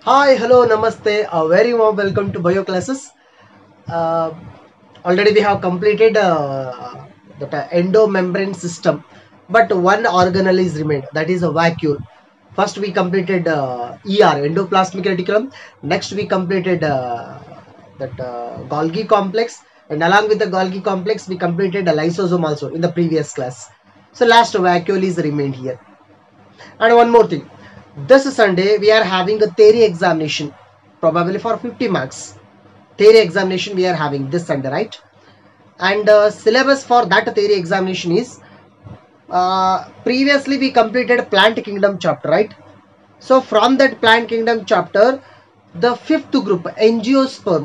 Hi, hello, namaste. A very warm welcome to bio classes. Uh, Already we have completed that endomembrane system, but one organelle is remained. That is a vacuole. First we completed ER, endoplasmic reticulum. Next we completed that Golgi complex, and along with the Golgi complex, we completed a lysosome also in the previous class. So last vacuole is remained here. And one more thing, this Sunday we are having a theory examination, probably for 50 marks. Theory examination we are having this Sunday, right? And syllabus for that theory examination is previously we completed plant kingdom chapter, right? So from that plant kingdom chapter, the fifth group, angiosperm.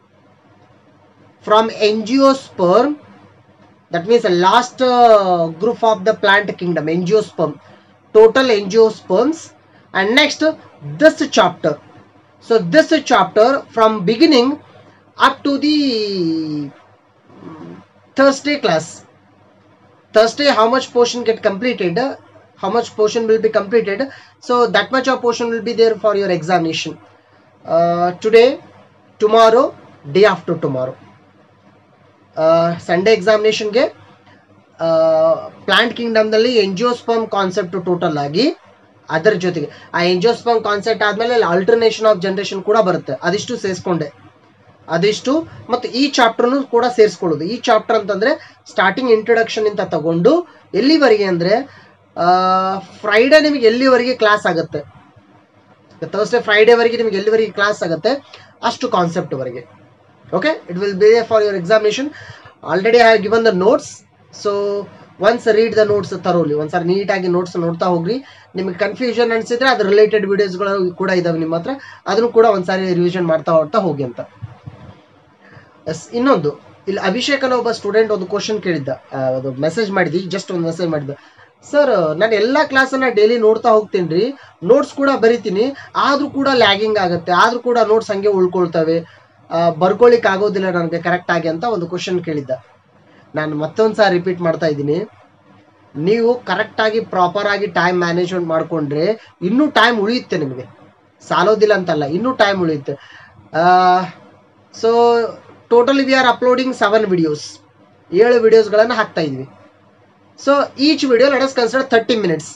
From angiosperm, that means the last group of the plant kingdom, angiosperm, total angiosperms. And next, this chapter. So this chapter from beginning up to the Thursday class. Thursday, how much portion get completed? How much portion will be completed? So that much of portion will be there for your examination. Today, tomorrow, day after tomorrow. Sunday examination ಗೆ plant ಕಿಂಗ್ಡಮ್ದಲ್ಲಿ angiosperm concept total ಆಗಿ, ಅದರ ಜೊತೆಗೆ ಆ angiosperm concept ಆದ್ಮೇಲೆ alternation of generation ಕೂಡ ಬರುತ್ತೆ. ಅದಿಷ್ಟು ಸೇರಿಸ್ಕೊಂಡೆ, ಅದಿಷ್ಟು ಮತ್ತು ಈ ಚಾಪ್ಟರ್ನು ಕೂಡ ಸೇರಿಸ್ಕೊಳ್ಳೋದು. ಈ ಚಾಪ್ಟರ್ ಅಂತಂದ್ರೆ ಸ್ಟಾರ್ಟಿಂಗ್ ಇಂಟ್ರೊಡಕ್ಷನ್ ಇಂದ ತಗೊಂಡು ಎಲ್ಲಿವರೆಗೆ ಅಂದ್ರೆ ಫ್ರೈಡೆ ನಿಮಗೆ ಎಲ್ಲಿವರೆಗೆ ಕ್ಲಾಸ್ ಆಗುತ್ತೆ, ಥರ್ಸ್ಡೇ ಫ್ರೈಡೇವರೆಗೆ ನಿಮಗೆ ಎಲ್ಲಿವರೆಗೆ ಕ್ಲಾಸ್ ಆಗುತ್ತೆ ಅಷ್ಟು ಕಾನ್ಸೆಪ್ಟ್ ವರೆಗೆ. Okay, it will be there for your examination. Already I have given the notes, so once read the notes thoroughly. Once ನೀಟಾಗಿ ನೋಟ್ಸ್ ನೋಡ್ತಾ ಹೋಗ್ರಿ. ನಿಮಗೆ ಕನ್ಫ್ಯೂಷನ್ ಅನ್ಸಿದ್ರೆ ಅದ್ರ ರಿಲೇಟೆಡ್ ವಿಡಿಯೋಸ್ಗಳು ಕೂಡ ಇದಾವೆ ನಿಮ್ಮ ಹತ್ರ, ಅದನ್ನು ಕೂಡ ಒಂದ್ಸಾರಿ ರಿವಿಷನ್ ಮಾಡ್ತಾ ಹೋಗಿ ಅಂತ. ಎಸ್, ಇನ್ನೊಂದು ಇಲ್ಲಿ ಅಭಿಷೇಕ್ ಅನ್ನೋ ಒಬ್ಬ ಸ್ಟೂಡೆಂಟ್ ಒಂದು ಕ್ವಶನ್ ಕೇಳಿದ್ದ, ಅದು ಮೆಸೇಜ್ ಮಾಡಿದ್ವಿ, ಜಸ್ಟ್ ಒಂದು ಮೆಸೇಜ್ ಮಾಡಿದ್ದ. ಸರ್, ನಾನು ಎಲ್ಲ ಕ್ಲಾಸನ್ನ ಡೈಲಿ ನೋಡ್ತಾ ಹೋಗ್ತೀನಿ ರೀ, ನೋಟ್ಸ್ ಕೂಡ ಬರಿತೀನಿ, ಆದ್ರೂ ಕೂಡ ಲ್ಯಾಗಿಂಗ್ ಆಗುತ್ತೆ, ಆದ್ರೂ ಕೂಡ ನೋಟ್ಸ್ ಹಂಗೆ ಉಳ್ಕೊಳ್ತವೆ, ಬರ್ಕೊಳ್ಳಿಕ್ಕೆ ಆಗೋದಿಲ್ಲ ನನಗೆ ಕರೆಕ್ಟ್ ಆಗಿ ಅಂತ ಒಂದು ಕ್ವಶನ್ ಕೇಳಿದ್ದ. ನಾನು ಮತ್ತೊಂದು ಸಾರಿ ರಿಪೀಟ್ ಮಾಡ್ತಾ ಇದ್ದೀನಿ, ನೀವು ಕರೆಕ್ಟಾಗಿ ಪ್ರಾಪರ್ ಆಗಿ ಟೈಮ್ ಮ್ಯಾನೇಜ್ಮೆಂಟ್ ಮಾಡಿಕೊಂಡ್ರೆ ಇನ್ನೂ ಟೈಮ್ ಉಳಿಯುತ್ತೆ, ನಿಮಗೆ ಸಾಲೋದಿಲ್ಲ ಅಂತಲ್ಲ, ಇನ್ನೂ ಟೈಮ್ ಉಳಿಯುತ್ತೆ. So totally we are uploading 7 videos, 7 ವಿಡಿಯೋಸ್ಗಳನ್ನು ಹಾಕ್ತಾ ಇದ್ವಿ. So each video let us consider 30 minutes.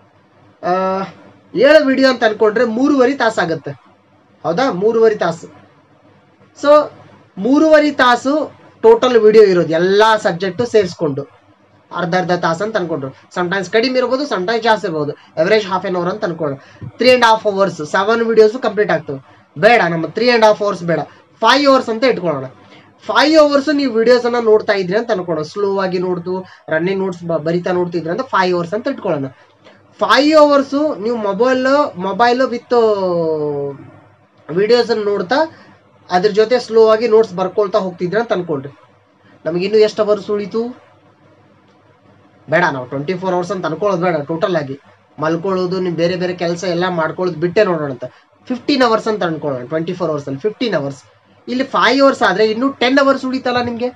7 video ಅಂತ ಅನ್ಕೊಂಡ್ರೆ 3.5 ತಾಸು ಆಗುತ್ತೆ, ಹೌದಾ? 3.5 ತಾಸು. ಸೊ 3.5 ತಾಸು ಟೋಟಲ್ ವಿಡಿಯೋ ಇರೋದು, ಎಲ್ಲ ಸಬ್ಜೆಕ್ಟು ಸೇರಿಸ್ಕೊಂಡು ಅರ್ಧ ತಾಸು ಅಂತ ಅನ್ಕೊಂಡ್ರು. ಸಮ್ಟೈಮ್ಸ್ ಕಡಿಮೆ ಇರ್ಬೋದು, ಸಮ್ಟೈಮ್ಸ್ ಜಾಸ್ತಿ ಇರ್ಬೋದು. ಎವರೇಜ್ ಹಾಫ್ ಆನ್ ಅವರ್ ಅಂತ ಅನ್ಕೊಂಡು 3.5 ಅವರ್ಸ್ 7 ವಿಡಿಯೋಸು ಕಂಪ್ಲೀಟ್ ಆಗ್ತವೆ. ಬೇಡ, ನಮ್ಮ 3.5 ಅವರ್ಸ್ ಬೇಡ, 5 ಅವರ್ಸ್ ಅಂತ ಇಟ್ಕೊಳ್ಳೋಣ. 5 ಅವರ್ಸ್ ನೀವು ವಿಡಿಯೋಸನ್ನು ನೋಡ್ತಾ ಇದ್ರಿ ಅಂತ ಅನ್ಕೊಳ್ಳೋಣ, ಸ್ಲೋ ಆಗಿ ನೋಡ್ತು ರನ್ನಿಂಗ್ ನೋಟ್ಸ್ ಬರಿತಾ ನೋಡ್ತಿದ್ರಿ ಅಂತ 5 ಅವರ್ಸ್ ಅಂತ ಇಟ್ಕೊಳ್ಳೋಣ. 5 ಅವರ್ಸು ನೀವು ಮೊಬೈಲ್ ವಿತ್ ವಿಡಿಯೋಸನ್ನು ನೋಡ್ತಾ ಅದ್ರ ಜೊತೆ ಸ್ಲೋ ಆಗಿ ನೋಟ್ಸ್ ಬರ್ಕೊಳ್ತಾ ಹೋಗ್ತಿದ್ರೆ ಅಂತ ಅನ್ಕೊಳ್ರಿ. ನಮಗಿನ್ನೂ ಎಷ್ಟು ಅವರ್ಸ್ ಉಳಿತು? ಬೇಡ, ನಾವು 24 ಅವರ್ಸ್ ಅಂತ ಅನ್ಕೊಳ್ಳೋದು ಬೇಡ. ಟೋಟಲ್ ಆಗಿ ಮಲ್ಕೊಳ್ಳೋದು, ನೀವು ಬೇರೆ ಬೇರೆ ಕೆಲಸ ಎಲ್ಲ ಮಾಡ್ಕೊಳ್ಳೋದು ಬಿಟ್ಟೆ ನೋಡೋಣ ಅಂತ 15 ಅವರ್ಸ್ ಅಂತ ಅನ್ಕೊಳ್ಳೋಣ. 24 ಅವರ್ಸ್ ಅಲ್ಲಿ 15 ಅವರ್ಸ್, ಇಲ್ಲಿ 5 ಅವರ್ಸ್ ಆದ್ರೆ ಇನ್ನೂ 10 ಅವರ್ಸ್ ಉಳಿತಲ್ಲ ನಿಮ್ಗೆ.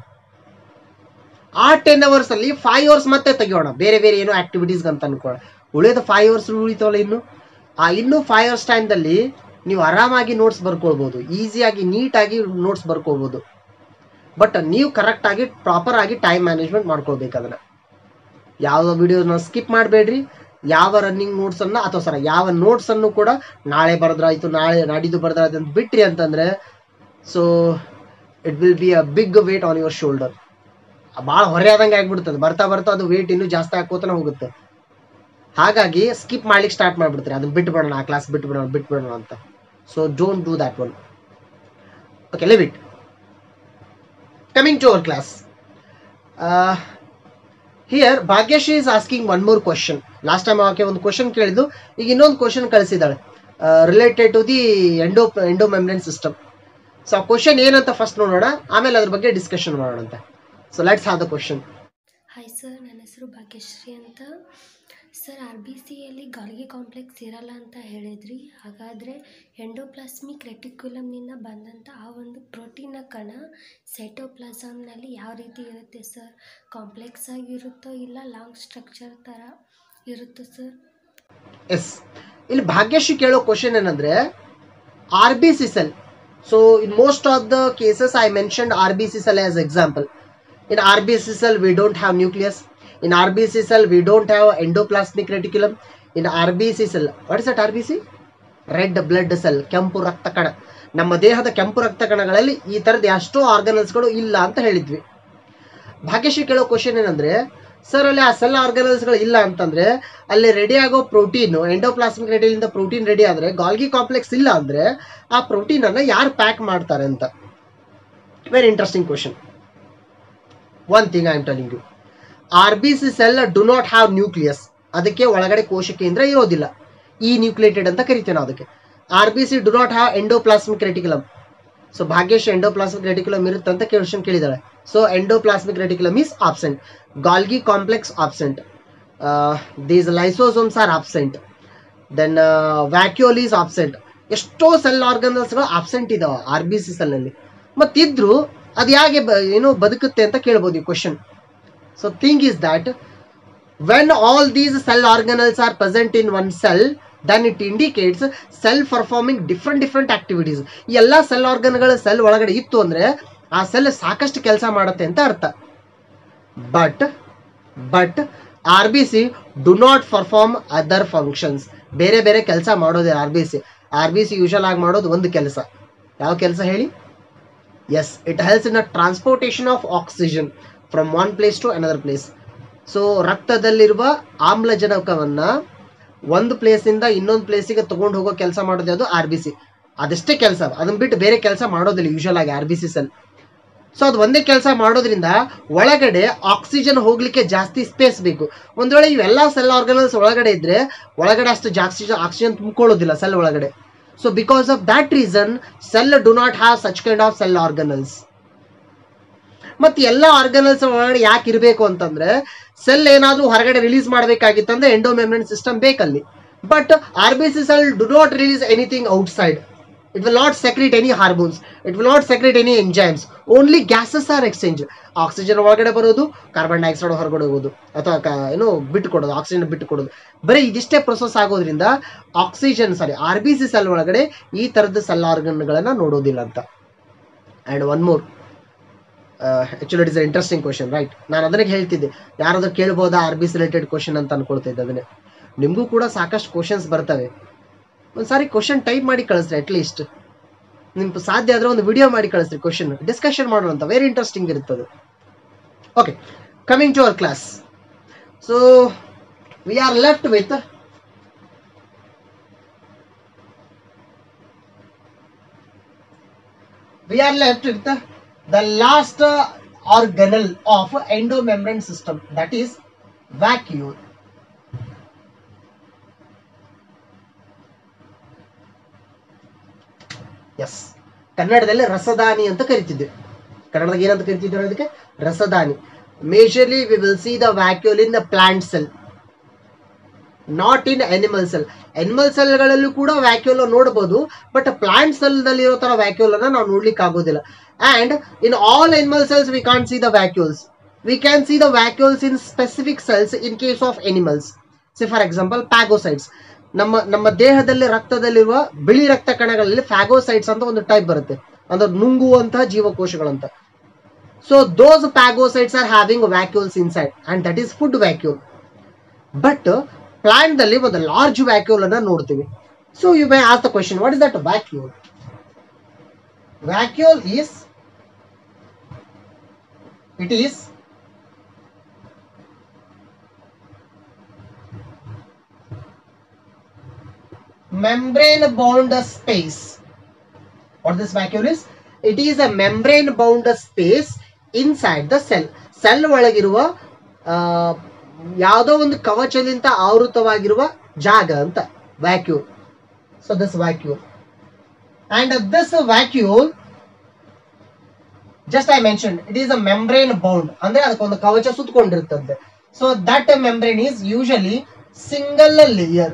ಆ 10 ಅವರ್ಸ್ ಅಲ್ಲಿ 5 ಅವರ್ಸ್ ಮತ್ತೆ ತೆಗಿಯೋಣ, ಬೇರೆ ಬೇರೆ ಏನೋ ಆಕ್ಟಿವಿಟೀಸ್ ಅಂತ ಅನ್ಕೊಳ್ಳೋಣ. ಉಳಿಯೋದು 5 ಅವರ್ಸ್ ಉಳಿತವಲ್ಲ. ಇನ್ನೂ 5 ಅವರ್ಸ್ ಟೈಮ್ದಲ್ಲಿ ನೀವು ಆರಾಮಾಗಿ ನೋಟ್ಸ್ ಬರ್ಕೊಳ್ಬೋದು, ಈಸಿಯಾಗಿ ನೀಟಾಗಿ ನೋಟ್ಸ್ ಬರ್ಕೊಳ್ಬೋದು. ಬಟ್ ನೀವು ಕರೆಕ್ಟಾಗಿ ಪ್ರಾಪರ್ ಆಗಿ ಟೈಮ್ ಮ್ಯಾನೇಜ್ಮೆಂಟ್ ಮಾಡ್ಕೊಳ್ಬೇಕು. ಅದನ್ನು ಯಾವ ವಿಡಿಯೋನ ಸ್ಕಿಪ್ ಮಾಡಬೇಡ್ರಿ. ಯಾವ ರನ್ನಿಂಗ್ ನೋಟ್ಸನ್ನು ಅಥವಾ ಯಾವ ನೋಟ್ಸನ್ನು ಕೂಡ ನಾಳೆ ಬರೆದ್ರಾಯ್ತು, ನಾಳೆ ನಾಡಿದ್ದು ಬರೆದ್ರಾಯ್ತು ಅಂತ ಬಿಟ್ರಿ ಅಂತಂದರೆ, so it will be a big weight on your shoulder. ಭಾಳ ಹೊರೆ ಆದಂಗೆ ಆಗ್ಬಿಡ್ತದೆ. ಬರ್ತಾ ಅದು ವೇಟ್ ಇನ್ನೂ ಜಾಸ್ತಿ ಹಾಕೋತಾನೆ ಹೋಗುತ್ತೆ. ಹಾಗಾಗಿ ಸ್ಕಿಪ್ ಮಾಡ್ಲಿಕ್ಕೆ ಸ್ಟಾರ್ಟ್ ಮಾಡಿಬಿಡ್ತಾರೆ, ಅದನ್ನ ಬಿಟ್ಬಿಡೋಣ, ಆ ಕ್ಲಾಸ್ ಬಿಟ್ಬಿಡೋಣ ಅಂತ. So don't do that one. Okay, leave it. Coming to our class. Here Bhagyashi is asking one more question. Last time ಆಕೆ ಒಂದು ಕ್ವಶನ್ ಕೇಳಿದ್ದು, ಈಗ ಇನ್ನೊಂದು question ಕಳಿಸಿದ್ದಾಳೆ related to the endomembrane system. So ಆ ಕ್ವಶನ್ ಏನಂತ first ನೋಡೋಣ, ಆಮೇಲೆ ಅದ್ರ ಬಗ್ಗೆ ಡಿಸ್ಕಷನ್ ಮಾಡೋಣ ಅಂತ. So let's have the question. Hi sir, ನನ್ನ ಹೆಸರು ಭಾಗ್ಯಶ್ರೀ ಅಂತ. ಸರ್, RBCಯಲ್ಲಿ ಗಾಲ್ಗಿ ಕಾಂಪ್ಲೆಕ್ಸ್ ಇರಲ್ಲ ಅಂತ ಹೇಳಿದ್ರಿ. ಹಾಗಾದರೆ ಎಂಡೋಪ್ಲಾಸ್ಮಿಕ್ ರೆಟಿಕ್ಯುಲಮ್ನಿಂದ ಬಂದಂಥ ಆ ಒಂದು ಪ್ರೋಟೀನ್ನ ಕಣ ಸೈಟೋಪ್ಲಾಸಮ್ನಲ್ಲಿ ಯಾವ ರೀತಿ ಇರುತ್ತೆ ಸರ್? ಕಾಂಪ್ಲೆಕ್ಸ್ ಆಗಿರುತ್ತೋ ಇಲ್ಲ ಲಾಂಗ್ ಸ್ಟ್ರಕ್ಚರ್ ಥರ ಇರುತ್ತೋ ಸರ್? ಎಸ್, ಇಲ್ಲಿ ಭಾಗ್ಯಶ್ರೀ ಕೇಳೋ ಕ್ವಶನ್ ಏನಂದರೆ, RBC cell. So in most of the cases I mentioned RBC cell as example. In RBC cell we don't have nucleus. In RBC cell we don't have endoplasmic reticulum. In RBC cell, what is that RBC? Red blood cell, ಕೆಂಪು ರಕ್ತ ಕಣ. ನಮ್ಮ ದೇಹದ ಕೆಂಪು ರಕ್ತ ಕಣಗಳಲ್ಲಿ ಈ ಥರದ್ದು ಎಷ್ಟೋ ಆರ್ಗನಲ್ಸ್ಗಳು ಇಲ್ಲ ಅಂತ ಹೇಳಿದ್ವಿ. ಭಾಗ್ಯಶ್ರೀ ಕೇಳೋ ಕ್ವಶನ್ ಏನಂದ್ರೆ, ಸರ್ ಅಲ್ಲಿ ಆ ಸೆಲ್ ಆರ್ಗನಲ್ಸ್ಗಳು ಇಲ್ಲ ಅಂತಂದ್ರೆ ಅಲ್ಲಿ ರೆಡಿ ಆಗೋ ಪ್ರೋಟೀನ್, ಎಂಡೋಪ್ಲಾಸ್ಮಿಕ್ ರೆಟಿಲಿಂದ ಪ್ರೋಟೀನ್ ರೆಡಿ ಆದರೆ ಗಾಲ್ಗಿ ಕಾಂಪ್ಲೆಕ್ಸ್ ಇಲ್ಲ ಅಂದ್ರೆ ಆ ಪ್ರೋಟೀನ್ ಅನ್ನ ಯಾರು ಪ್ಯಾಕ್ ಮಾಡ್ತಾರೆ ಅಂತ. Very interesting question. One thing I am telling you, RBC cell do not have nucleus. ಅದಕ್ಕೆ ಒಳಗಡೆ ಕೋಶ ಕೇಂದ್ರ ಇರೋದಿಲ್ಲ, ಈ ನ್ಯೂಕ್ಲಿಯೇಟೆಡ್ ಅಂತ ಕರಿತೇವೆ ನಾವು ಅದಕ್ಕೆ. RBC do not have endoplasmic reticulum. So Bhagyashree endoplasmic reticulum ಇರುತ್ತೆ ಅಂತ ಕ್ವಶನ್ ಕೇಳಿದಾಳೆ. So endoplasmic reticulum is absent, Golgi complex absent, these lysosomes are absent, then vacuole is absent. ಎಷ್ಟೋ ಸೆಲ್ ಆರ್ಗನಲ್ಸ್ಗಳು ಆಬ್ಸೆಂಟ್ ಇದಾವೆ RBC ಸೆಲ್ನಲ್ಲಿ. ಮತ್ತಿದ್ರು ಅದು ಹೇಗೆ ಏನು ಬದುಕುತ್ತೆ ಅಂತ ಕೇಳ್ಬೋದು ಈ question. So thing is that when all these cell organelles are present in one cell, then it indicates cell performing different activities. ಈ ಎಲ್ಲ ಸೆಲ್ ಆರ್ಗನ್ಗಳ ಸೆಲ್ ಒಳಗಡೆ ಇತ್ತು ಅಂದ್ರೆ ಆ ಸೆಲ್ ಸಾಕಷ್ಟು ಕೆಲಸ ಮಾಡುತ್ತೆ ಅಂತ ಅರ್ಥ. But RBC do not perform other functions. ಬೇರೆ ಬೇರೆ ಕೆಲಸ ಮಾಡೋದಿಲ್ಲ RBC ಯೂಶಲ್ ಆಗಿ ಮಾಡೋದು ಒಂದು ಕೆಲಸ. ಯಾವ ಕೆಲಸ ಹೇಳಿ? Yes, it helps in a transportation of oxygen from one place to another place. So ರಕ್ತದಲ್ಲಿರುವ ಆಮ್ಲಜನಕವನ್ನ ಒಂದು ಪ್ಲೇಸಿಂದ ಇನ್ನೊಂದು ಪ್ಲೇಸಿಗೆ ತಗೊಂಡು ಹೋಗೋ ಕೆಲಸ ಮಾಡೋದು ಅದು RBC. ಅದಷ್ಟೇ ಕೆಲಸ, ಅದನ್ನ ಬಿಟ್ಟು ಬೇರೆ ಕೆಲಸ ಮಾಡೋದಿಲ್ಲ ಯೂಶಲ್ ಆಗಿ RBC ಸೆಲ್. ಸೊ ಅದು ಒಂದೇ ಕೆಲಸ ಮಾಡೋದ್ರಿಂದ ಒಳಗಡೆ ಆಕ್ಸಿಜನ್ ಹೋಗ್ಲಿಕ್ಕೆ ಜಾಸ್ತಿ ಸ್ಪೇಸ್ ಬೇಕು. ಒಂದ್ ವೇಳೆ ಇವೆಲ್ಲ ಸೆಲ್ ಆರ್ಗನಲ್ಸ್ ಒಳಗಡೆ ಇದ್ರೆ ಒಳಗಡೆ ಅಷ್ಟು ಜಾಸ್ತಿ ಆಕ್ಸಿಜನ್ ತುಂಬಿಕೊಳ್ಳೋದಿಲ್ಲ ಸೆಲ್ ಒಳಗಡೆ. So because of that reason cell do not have such kind of cell organelles. ಮತ್ತೆ ಎಲ್ಲ ಆರ್ಗನಲ್ಸ್ ಒಳಗಡೆ ಯಾಕೆ ಇರಬೇಕು ಅಂತಂದ್ರೆ ಸೆಲ್ ಏನಾದ್ರೂ ಹೊರಗಡೆ ರಿಲೀಸ್ ಮಾಡಬೇಕಾಗಿತ್ತಂದ್ರೆ ಎಂಡೋಮೆಮ್ಬ್ರೇನ್ ಸಿಸ್ಟಮ್ ಬೇಕಲ್ಲಿ. But RBC cell do not release anything outside. It will not secrete any hormones. It will not secrete any enzymes. Only gases are exchanged. Oxygen ಒಳಗಡೆ ಬರೋದು, ಕಾರ್ಬನ್ ಡೈಆಕ್ಸೈಡ್ ಹೊರಗಡೆ ಹೋಗೋದು, ಅಥವಾ ಏನೋ ಬಿಟ್ಟು ಕೊಡೋದು, ಆಕ್ಸಿಜನ್ ಬಿಟ್ಟು ಕೊಡೋದು. ಬರೀ ಇದಿಷ್ಟೇ ಪ್ರೊಸೆಸ್ ಆಗೋದ್ರಿಂದ RBC ಸೆಲ್ ಒಳಗಡೆ ಈ ತರದ ಸೆಲ್ ಆರ್ಗನ್ಗಳನ್ನ ನೋಡೋದಿಲ್ಲ ಅಂತ. And one more, actually it is interesting question, right? ನಾನು ಅದಕ್ಕೆ ಹೇಳ್ತಿದ್ದೆ ಯಾರಾದ್ರೂ ಕೇಳ್ಬೋದಾ RBC ರಿಲೇಟೆಡ್ ಕ್ವಶನ್ ಅಂತ ಅನ್ಕೊಳ್ತಾ ಇದ್ದೆ. ಅದನ್ನೇ ನಿಮಗೂ ಕೂಡ ಸಾಕಷ್ಟು ಕ್ವಶನ್ಸ್ ಬರ್ತವೆ. ಒಂದ್ಸಾರಿ ಕ್ವಶನ್ ಟೈಪ್ ಮಾಡಿ ಕಳಿಸ್ರಿ, ಅಟ್ಲೀಸ್ಟ್ ನಿಮ್ಗೆ ಸಾಧ್ಯ ಆದ್ರೆ ಒಂದು ವಿಡಿಯೋ ಮಾಡಿ ಕಳಿಸ್ರಿ, ಕ್ವಶನ್ ಡಿಸ್ಕಷನ್ ಮಾಡೋಣ ಅಂತ. ವೆರಿ ಇಂಟ್ರೆಸ್ಟಿಂಗ್ ಇರ್ತದೆ. Okay, coming to our class. So we are left with the last organelle of endomembrane system, that is vacuole. ಎಸ್, ಕನ್ನಡದಲ್ಲಿ ರಸದಾನಿ ಅಂತ ಕರಿತಿದ್ದೆ. ಕನ್ನಡದಾಗ ಏನಂತ ಕರಿತಿದ್ರು ಅದಕ್ಕೆ? ರಸದಾನಿ. Majorly we will see the vacuole in the plant cell, not in animal cell. Animal ಸೆಲ್ಗಳಲ್ಲೂ ಕೂಡ ವ್ಯಾಕ್ಯೂಲ್ ನೋಡಬಹುದು, ಬಟ್ ಪ್ಲಾಂಟ್ ಸೆಲ್ ನಲ್ಲಿ ಇರೋ ತರ ವ್ಯಾಕ್ಯೂಲ್ ಅನ್ನ ನಾವು ನೋಡ್ಲಿಕ್ಕೆ ಆಗೋದಿಲ್ಲ. And in all animal cells we can't see the vacuoles. We can see the vacuoles in specific cells in case of animals. Say for example phagocytes. ನಮ್ಮ ದೇಹದಲ್ಲಿ ರಕ್ತದಲ್ಲಿರುವ ಬಿಳಿ ರಕ್ತ ಕಣಗಳಲ್ಲಿ ಫಾಗೋಸೈಟ್ಸ್ ಅಂತ ಒಂದು ಟೈಪ್ ಬರುತ್ತೆ, ಅಂದ್ರೆ ನುಂಗುವಂತಹ ಜೀವಕೋಶಗಳಂತ. So those phagocytes are having vacuoles inside and that is food vacuole. But plant ದಲ್ಲಿ ಒಂದು ಲಾರ್ಜ್ ವ್ಯಾಕ್ಯೂಲ್ ಅನ್ನ ನೋಡ್ತೀವಿ. So you may ask the question, what is that vacuole? Vacuole is membrane bound space. What this vacuole is? It is a membrane bound space inside the cell. Cell ಒಳಗಿರುವ ಯಾವುದೋ ಒಂದು ಕವಚದಿಂದ ಆವೃತವಾಗಿರುವ ಜಾಗ ಅಂತ vacuole. So this vacuole, and this vacuole, just I mentioned, it is a membrane bound, ಅಂದ್ರೆ ಅದಕ್ಕೊಂದು ಕವಚ ಸುತ್ತಕೊಂಡಿರುತ್ತದೆ. So that membrane is usually single layer.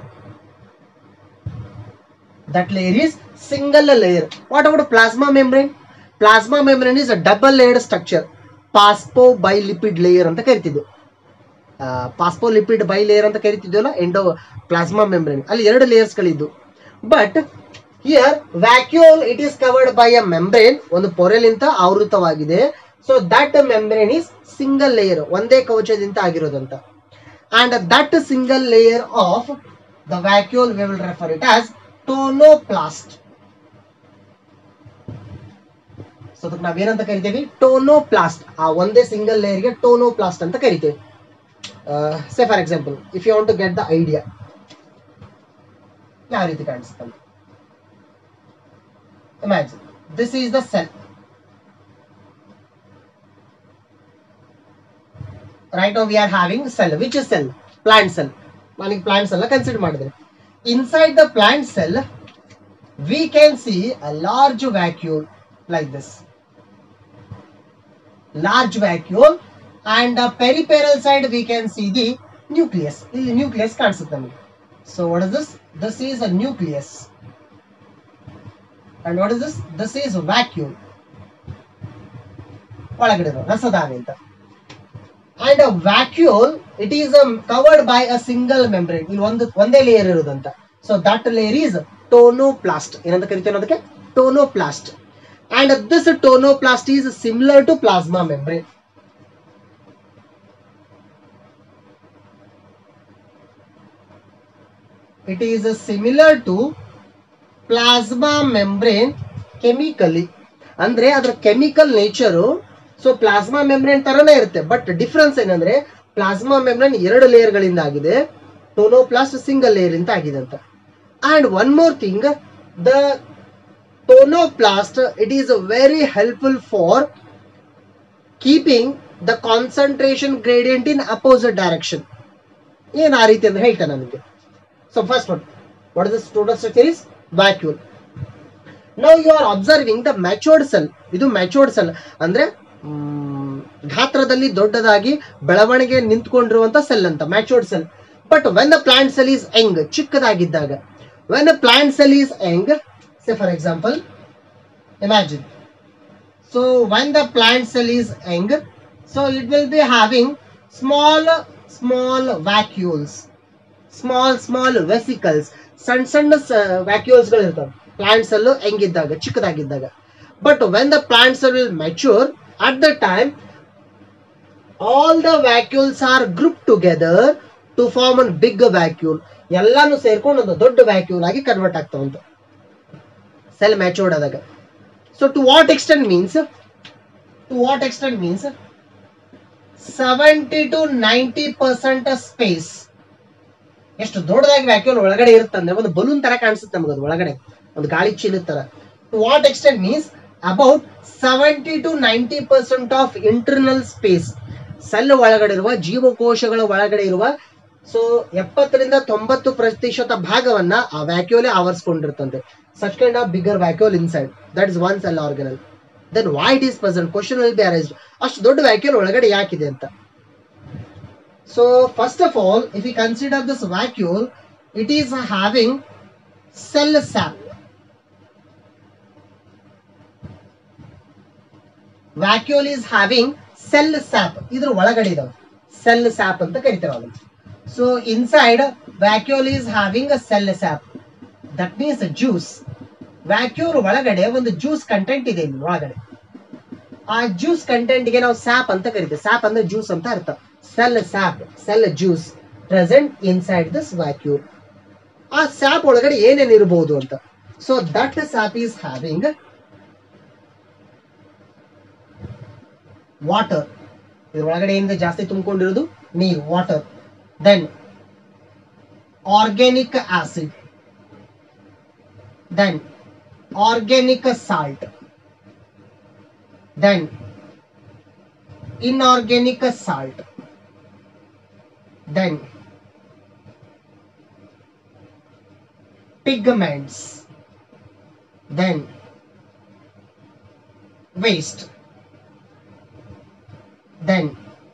That layer is single layer. What about plasma membrane? Plasma membrane is a double layered structure. Phospholipid layer ಅಂತ ಕರಿತಿದ್ವಿ. Phospholipid bilayer ಅಂತ ಕರಿತಿದ್ವಲ್ಲ endo plasma membrane, ಅಲ್ಲಿ ಎರಡು layers ಗಳಿದ್ದು. But here vacuole it is covered by a membrane, ಒಂದು ಪೊರೆಲಿಂದ ಆವೃತವಾಗಿದೆ. So that membrane is single layer, ಒಂದೇ ಕವಚದಿಂದ ಆಗಿರೋದಂತ. And that single layer of the vacuole we will refer it as tonoplast. So ಅದಕ್ಕೆ ನಾವೇನಂತ ಕರಿತೀವಿ? ಟೋನೋಪ್ಲಾಸ್ಟ್. ಆ ಒಂದೇ ಸಿಂಗಲ್ ಲೇಯರ್ಗೆ ಟೋನೋಪ್ಲಾಸ್ಟ್ ಅಂತ ಕರಿತೀವಿ. Say for example, if you want to get the idea, ಯಾವ ರೀತಿ ಕಾಣಿಸುತ್ತೆ? Imagine this is the cell. Right now we are having cell. Which is cell? Plant cell. Manic plant cell consider madidre. Inside the plant cell we can see a large vacuole like this. Large vacuole, and the peripheral side we can see the nucleus. Illi nucleus ಕಾಣಿಸುತ್ತೆ ನಮಗೆ. So what is this? This is a nucleus. And what is this? This is vacuole. ಒಳಗಡೆ ರಸದಾನಿ ಅಂತ. And a vacuole, it is covered by a single membrane. ಇಲ್ಲಿ ಒಂದೇ layer ಇರೋದಂತ. So that layer is tonoplast. ಏನಂತ ಕರಿತೀವಿ ಅದಕ್ಕೆ? Tonoplast. And this tonoplast is similar to plasma membrane. It is similar to plasma membrane chemically. ಅಂದ್ರೆ ಅದರ chemical nature so plasma membrane ತರನೇ ಇರುತ್ತೆ. ಬಟ್ ಡಿಫ್ರೆನ್ಸ್ ಏನಂದ್ರೆ ಪ್ಲಾಸ್ಮಾ ಮೆಂಬ್ರೇನ್ 2 ಲೇಯರ್ ಗಳಿಂದ ಆಗಿದೆ, ಟೋನೋಪ್ಲಾಸ್ಟ್ ಸಿಂಗಲ್ ಲೇಯರ್ ಇಂದ ಆಗಿದೆ ಅಂತ. And one more thing, the tonoplast it is very helpful for keeping the concentration gradient in opposite direction. ಏನ್ ಆ ರೀತಿ ಅಂತ ಹೇಳ್ತೇನೆ ನನಗೆ. So first one, what is the total structure is vacuole. Now you are observing the matured cell. ಇದು matured cell ಅಂದ್ರೆ ಗಾತ್ರದಲ್ಲಿ ದೊಡ್ಡದಾಗಿ ಬೆಳವಣಿಗೆ ನಿಂತ್ಕೊಂಡಿರುವಂತ ಸೆಲ್ ಅಂತ matured cell. But when the plant cell is young, ಚಿಕ್ಕದಾಗಿದ್ದಾಗ, when the plant cell is young, say for example, imagine, so when the plant cell is young, so it will be having small vacuoles, small vesicles, ಸಣ್ಣ vacuoles ಗಳು ಇರ್ತವೆ plants ಅಲ್ಲೂ ಹೆಂಗಿದ್ದಾಗ, ಚಿಕ್ಕದಾಗಿದ್ದಾಗ. But when the plants will mature, at the time all the vacuoles are group together to form an big vacuole. ಎಲ್ಲಾನು ಸೇರ್ಕೊಂಡು ಒಂದು ದೊಡ್ಡ ವ್ಯಾಕ್ಯೂಲ್ ಆಗಿ ಕನ್ವರ್ಟ್ ಆಗ್ತಾವಂತ ಸೆಲ್ ಮ್ಯಾಚೂರ್ಡ್ ಆದಾಗ. So to what extent means 70 to 90% space. ಎಷ್ಟು ದೊಡ್ಡದಾಗಿ vacuole ಒಳಗಡೆ ಇರುತ್ತಂದ್ರೆ ಒಂದು ಬಲೂನ್ ತರ ಕಾಣಿಸುತ್ತೆ ನಮಗೆ, ಅದು ಒಳಗಡೆ ಒಂದು ಗಾಳಿ ಚೀಲದ ತರ. To what extent means about 70 to 90% of internal space. Cell ಒಳಗಡೆ ಇರುವ, ಜೀವಕೋಶಗಳ ಒಳಗಡೆ ಇರುವ, ಸೊ 70 ರಿಂದ 90% ಭಾಗವನ್ನ ಆ ವ್ಯಾಕ್ಯೂಲೇ ಆವರಿಸಿಕೊಂಡಿರ್ತಂತೆ. Such kind of bigger vacuole inside, that is one cell organelle. Then why it is present? Question will be arised. ಅಷ್ಟು ದೊಡ್ಡ ವ್ಯಾಕ್ಯೂಲ್ ಒಳಗಡೆ ಯಾಕಿದೆ ಅಂತ. So first of all, if we consider this vacuole, it is having cell sap. Vacuole is having cell sap. Idra ಒಳಗಡೆ ಇದಾವೆ cell sap ಅಂತ ಕರೀತಾರೆ ಅದನ್ನ. So inside vacuole is having a cell sap. That means a juice. Vacuole ಒಳಗಡೆ ಒಂದು juice content ಇದೆ ಇಲ್ಲಿ ಒಳಗಡೆ. ಆ ಜ್ಯೂಸ್ ಕಂಟೆಂಟ್ ಗೆ ನಾವು ಸ್ಯಾಪ್ ಅಂತ ಕರೀತೀವಿ. ಸ್ಯಾಪ್ ಅಂದ್ರೆ ಜ್ಯೂಸ್ ಅಂತ ಅರ್ಥ. Cell sap, cell juice present inside this vacuole. ಆ ಸ್ಯಾಪ್ ಒಳಗಡೆ ಏನೇನು ಇರಬಹುದು ಅಂತ. So that sap is having water. ಇದ್ರ ಒಳಗಡೆ ಏನಿದೆ ಜಾಸ್ತಿ ತುಂಬಿಕೊಂಡಿರೋದು? ನೀರು, water. Then organic acid, then organic salt, then inorganic salt, then pigments, then waste, then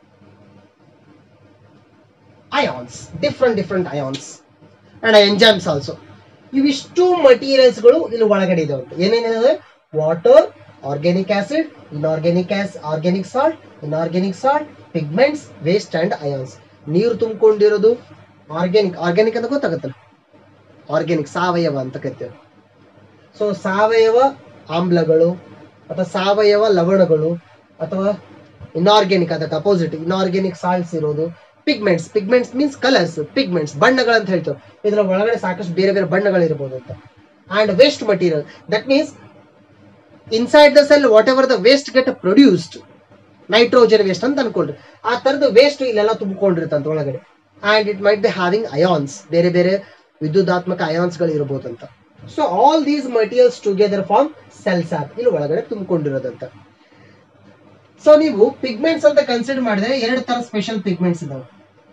ions, different ions and enzymes also. ಇವಿಷ್ಟು ಮಟೀರಿಯಲ್ಸ್ ಗಳು ಇಲ್ಲಿ ಒಳಗಡೆ ಇದಾವೆ. ಏನೇನಿದೆ? Water, organic acid, organic salt, pigments, waste and ions. ನೀರು ತುಂಬಿಕೊಂಡಿರೋದು organic ಅಂತ ಗೊತ್ತಾಗುತ್ತಲ್ಲ, organic ಸಾವಯವ ಅಂತ ಕರಿತೇವೆ. ಸೊ ಸಾವಯವ ಆಮ್ಲಗಳು ಅಥವಾ ಸಾವಯವ ಲವಣಗಳು ಅಥವಾ ಇನಾರ್ಗ್ಯಾನಿಕ್, ಅದಕ್ಕೆ ಅಪೋಸಿಟ್ ಇನಾರ್ಗ್ಯಾನಿಕ್ ಸಾಲ್ಟ್ಸ್ ಇರೋದು. ಪಿಗ್ಮೆಂಟ್ಸ್ ಮೀನ್ಸ್ ಕಲರ್ಸ್, ಪಿಗ್ಮೆಂಟ್ಸ್ ಬಣ್ಣಗಳಂತ ಹೇಳ್ತೇವೆ. ಇದರ ಒಳಗಡೆ ಸಾಕಷ್ಟು ಬೇರೆ ಬೇರೆ ಬಣ್ಣಗಳಿರ್ಬೋದು ಅಂತ. And waste material, that means inside the cell what ever the waste get produced, nitrogen waste ಅಂತ ಅನ್ಕೊಳ್ರಿ, ಆ ತರದ ವೇಸ್ಟ್ ಇಲ್ಲೆಲ್ಲ ತುಂಬಿಕೊಂಡಿರ್ತಂತ ಒಳಗಡೆ. And it might be having ions, ಬೇರೆ ಬೇರೆ ವಿದ್ಯುದಾತ್ಮಕ ಅಯಾನ್ಸ್ ಗಳು ಇರಬಹುದು ಅಂತ. So all these materials together form cell sap, ಇಲ್ಲಿ ಒಳಗಡೆ ತುಂಬಿಕೊಂಡಿರೋದಂತ. ಸೊ ನೀವು ಪಿಗ್ಮೆಂಟ್ಸ್ ಅಂತ ಕನ್ಸಿಡರ್ ಮಾಡಿದ್ರೆ 2 ತರ ಸ್ಪೆಷಲ್ ಪಿಗ್ಮೆಂಟ್ಸ್ ಇದಾವೆ.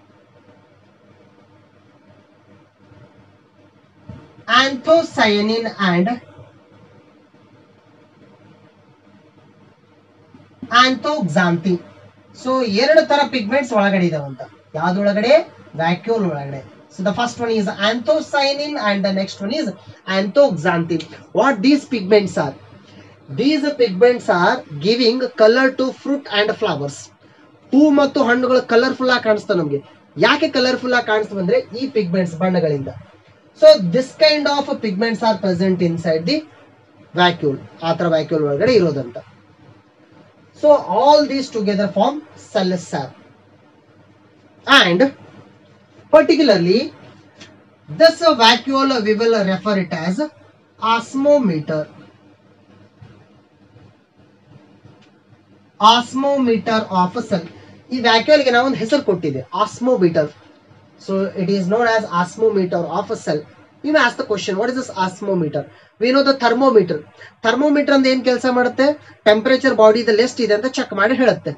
ಆಂಥೋಸಯನಿನ್ ಅಂಡ್ ಆಂಥೋಕ್ಸಾಂಥಿನ್. ಸೊ 2 ತರ ಪಿಗ್ಮೆಂಟ್ಸ್ ಒಳಗಡೆ ಇದಾವಂತ. ಯಾವ್ದೊಳಗಡೆ? ವ್ಯಾಕ್ಯೂಲ್ ಒಳಗಡೆ. So the first one is anthocyanin and the next one is anthoxanthin. What these pigments are? These pigments are giving color to fruit and flowers. ಹೂ ಮತ್ತು ಹಣ್ಣುಗಳು colourful ಆಗಿ ಕಾಣಿಸ್ತವೆ ನಮಗೆ. ಯಾಕೆ ಕಲರ್ಫುಲ್ ಆಗಿ ಕಾಣಿಸ್ತವೆ ಅಂದ್ರೆ ಈ ಪಿಗ್ಮೆಂಟ್ಸ್ ಬಣ್ಣಗಳಿಂದ. So this kind of pigments are present inside the vacuole. ಆ ತರ ವ್ಯಾಕ್ಯೂಲ್ ಒಳಗಡೆ ಇರೋದಂತ. So all these together form cell sap. And particularly this vacuole we will refer it as osmometer. Osmometer of a cell. ಈ vacuole ಗೆ ನಾವು ಒಂದು ಹೆಸರು ಕೊಟ್ಟಿದೆ, osmometer. So it is known as osmometer of a cell. You may ask the question, what is this osmometer? We know the thermometer. Thermometer ಅಂದ್ರೆ ಏನ್ ಕೆಲಸ ಮಾಡುತ್ತೆ? ಟೆಂಪರೇಚರ್ ಬಾಡಿದಲ್ಲಿ ಎಷ್ಟಿದೆ ಅಂತ ಚೆಕ್ ಮಾಡಿ ಹೇಳುತ್ತೆ.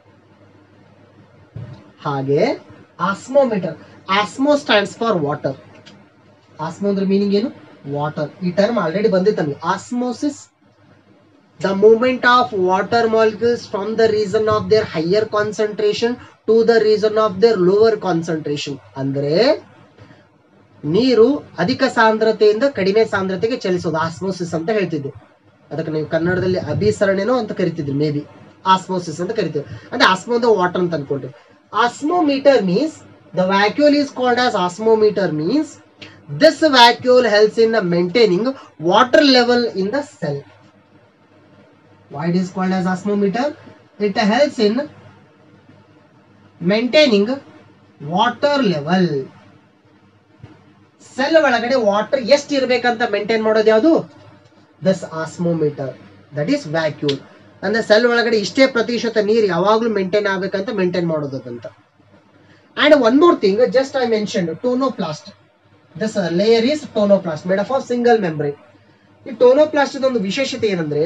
ಹಾಗೆ osmometer, osmo stands for water. Osmo ಅಂದ್ರೆ ಮೀನಿಂಗ್ ಏನು? ವಾಟರ್. ಈ ಟರ್ಮ್ ಆಲ್ರೆಡಿ ಬಂದಿತ್ತು ನಮಗೆ. Osmosis, the movement of water molecules from the reason of their higher concentration to the reason of their lower concentration. ಅಂದ್ರೆ ನೀರು ಅಧಿಕ ಸಾಂದ್ರತೆಯಿಂದ ಕಡಿಮೆ ಸಾಂದ್ರತೆಗೆ ಚಲಿಸೋದು ಆಸ್ಮೋಸಿಸ್ ಅಂತ ಹೇಳ್ತಿದ್ದೆ. ಅದಕ್ಕೆ ನೀವು ಕನ್ನಡದಲ್ಲಿ ಅಭಿಸರಣೆನೋ ಅಂತ ಕರಿತಿದ್ರಿ, ಮೇ ಬಿ ಆಸ್ಮೋಸಿಸ್ ಅಂತ ಕರಿತೀವಿ. ಅಂದ್ರೆ ಆಸ್ಮೋ ಅಂದ್ರೆ ವಾಟರ್ ಅಂತ ಅನ್ಕೊಂಡ್ರಿ. Osmometer means, the vacuole is called as osmometer means this vacuole helps in maintaining water level in the cell. Why it is called as osmometer? It helps in maintaining water level. Cell ಒಳಗಡೆ water ಎಷ್ಟು ಇರಬೇಕಂತ maintain ಮಾಡೋದು ಯಾವುದು? This osmometer, that is vacuole. ಅಂದ್ರೆ cell ಒಳಗಡೆ ಇಷ್ಟೇ ಪ್ರತಿಶತ ನೀರು ಯಾವಾಗ್ಲೂ ಮೇಂಟೈನ್ ಆಗ್ಬೇಕಂತ ಮೇಂಟೈನ್ ಮಾಡೋದಂತ. And one more thing, just I mention tonoplast. This layer is tonoplast made of single membrane. ಈ ಟೋನೋಪ್ಲಾಸ್ಟ್ ಒಂದು ವಿಶೇಷತೆ ಏನಂದ್ರೆ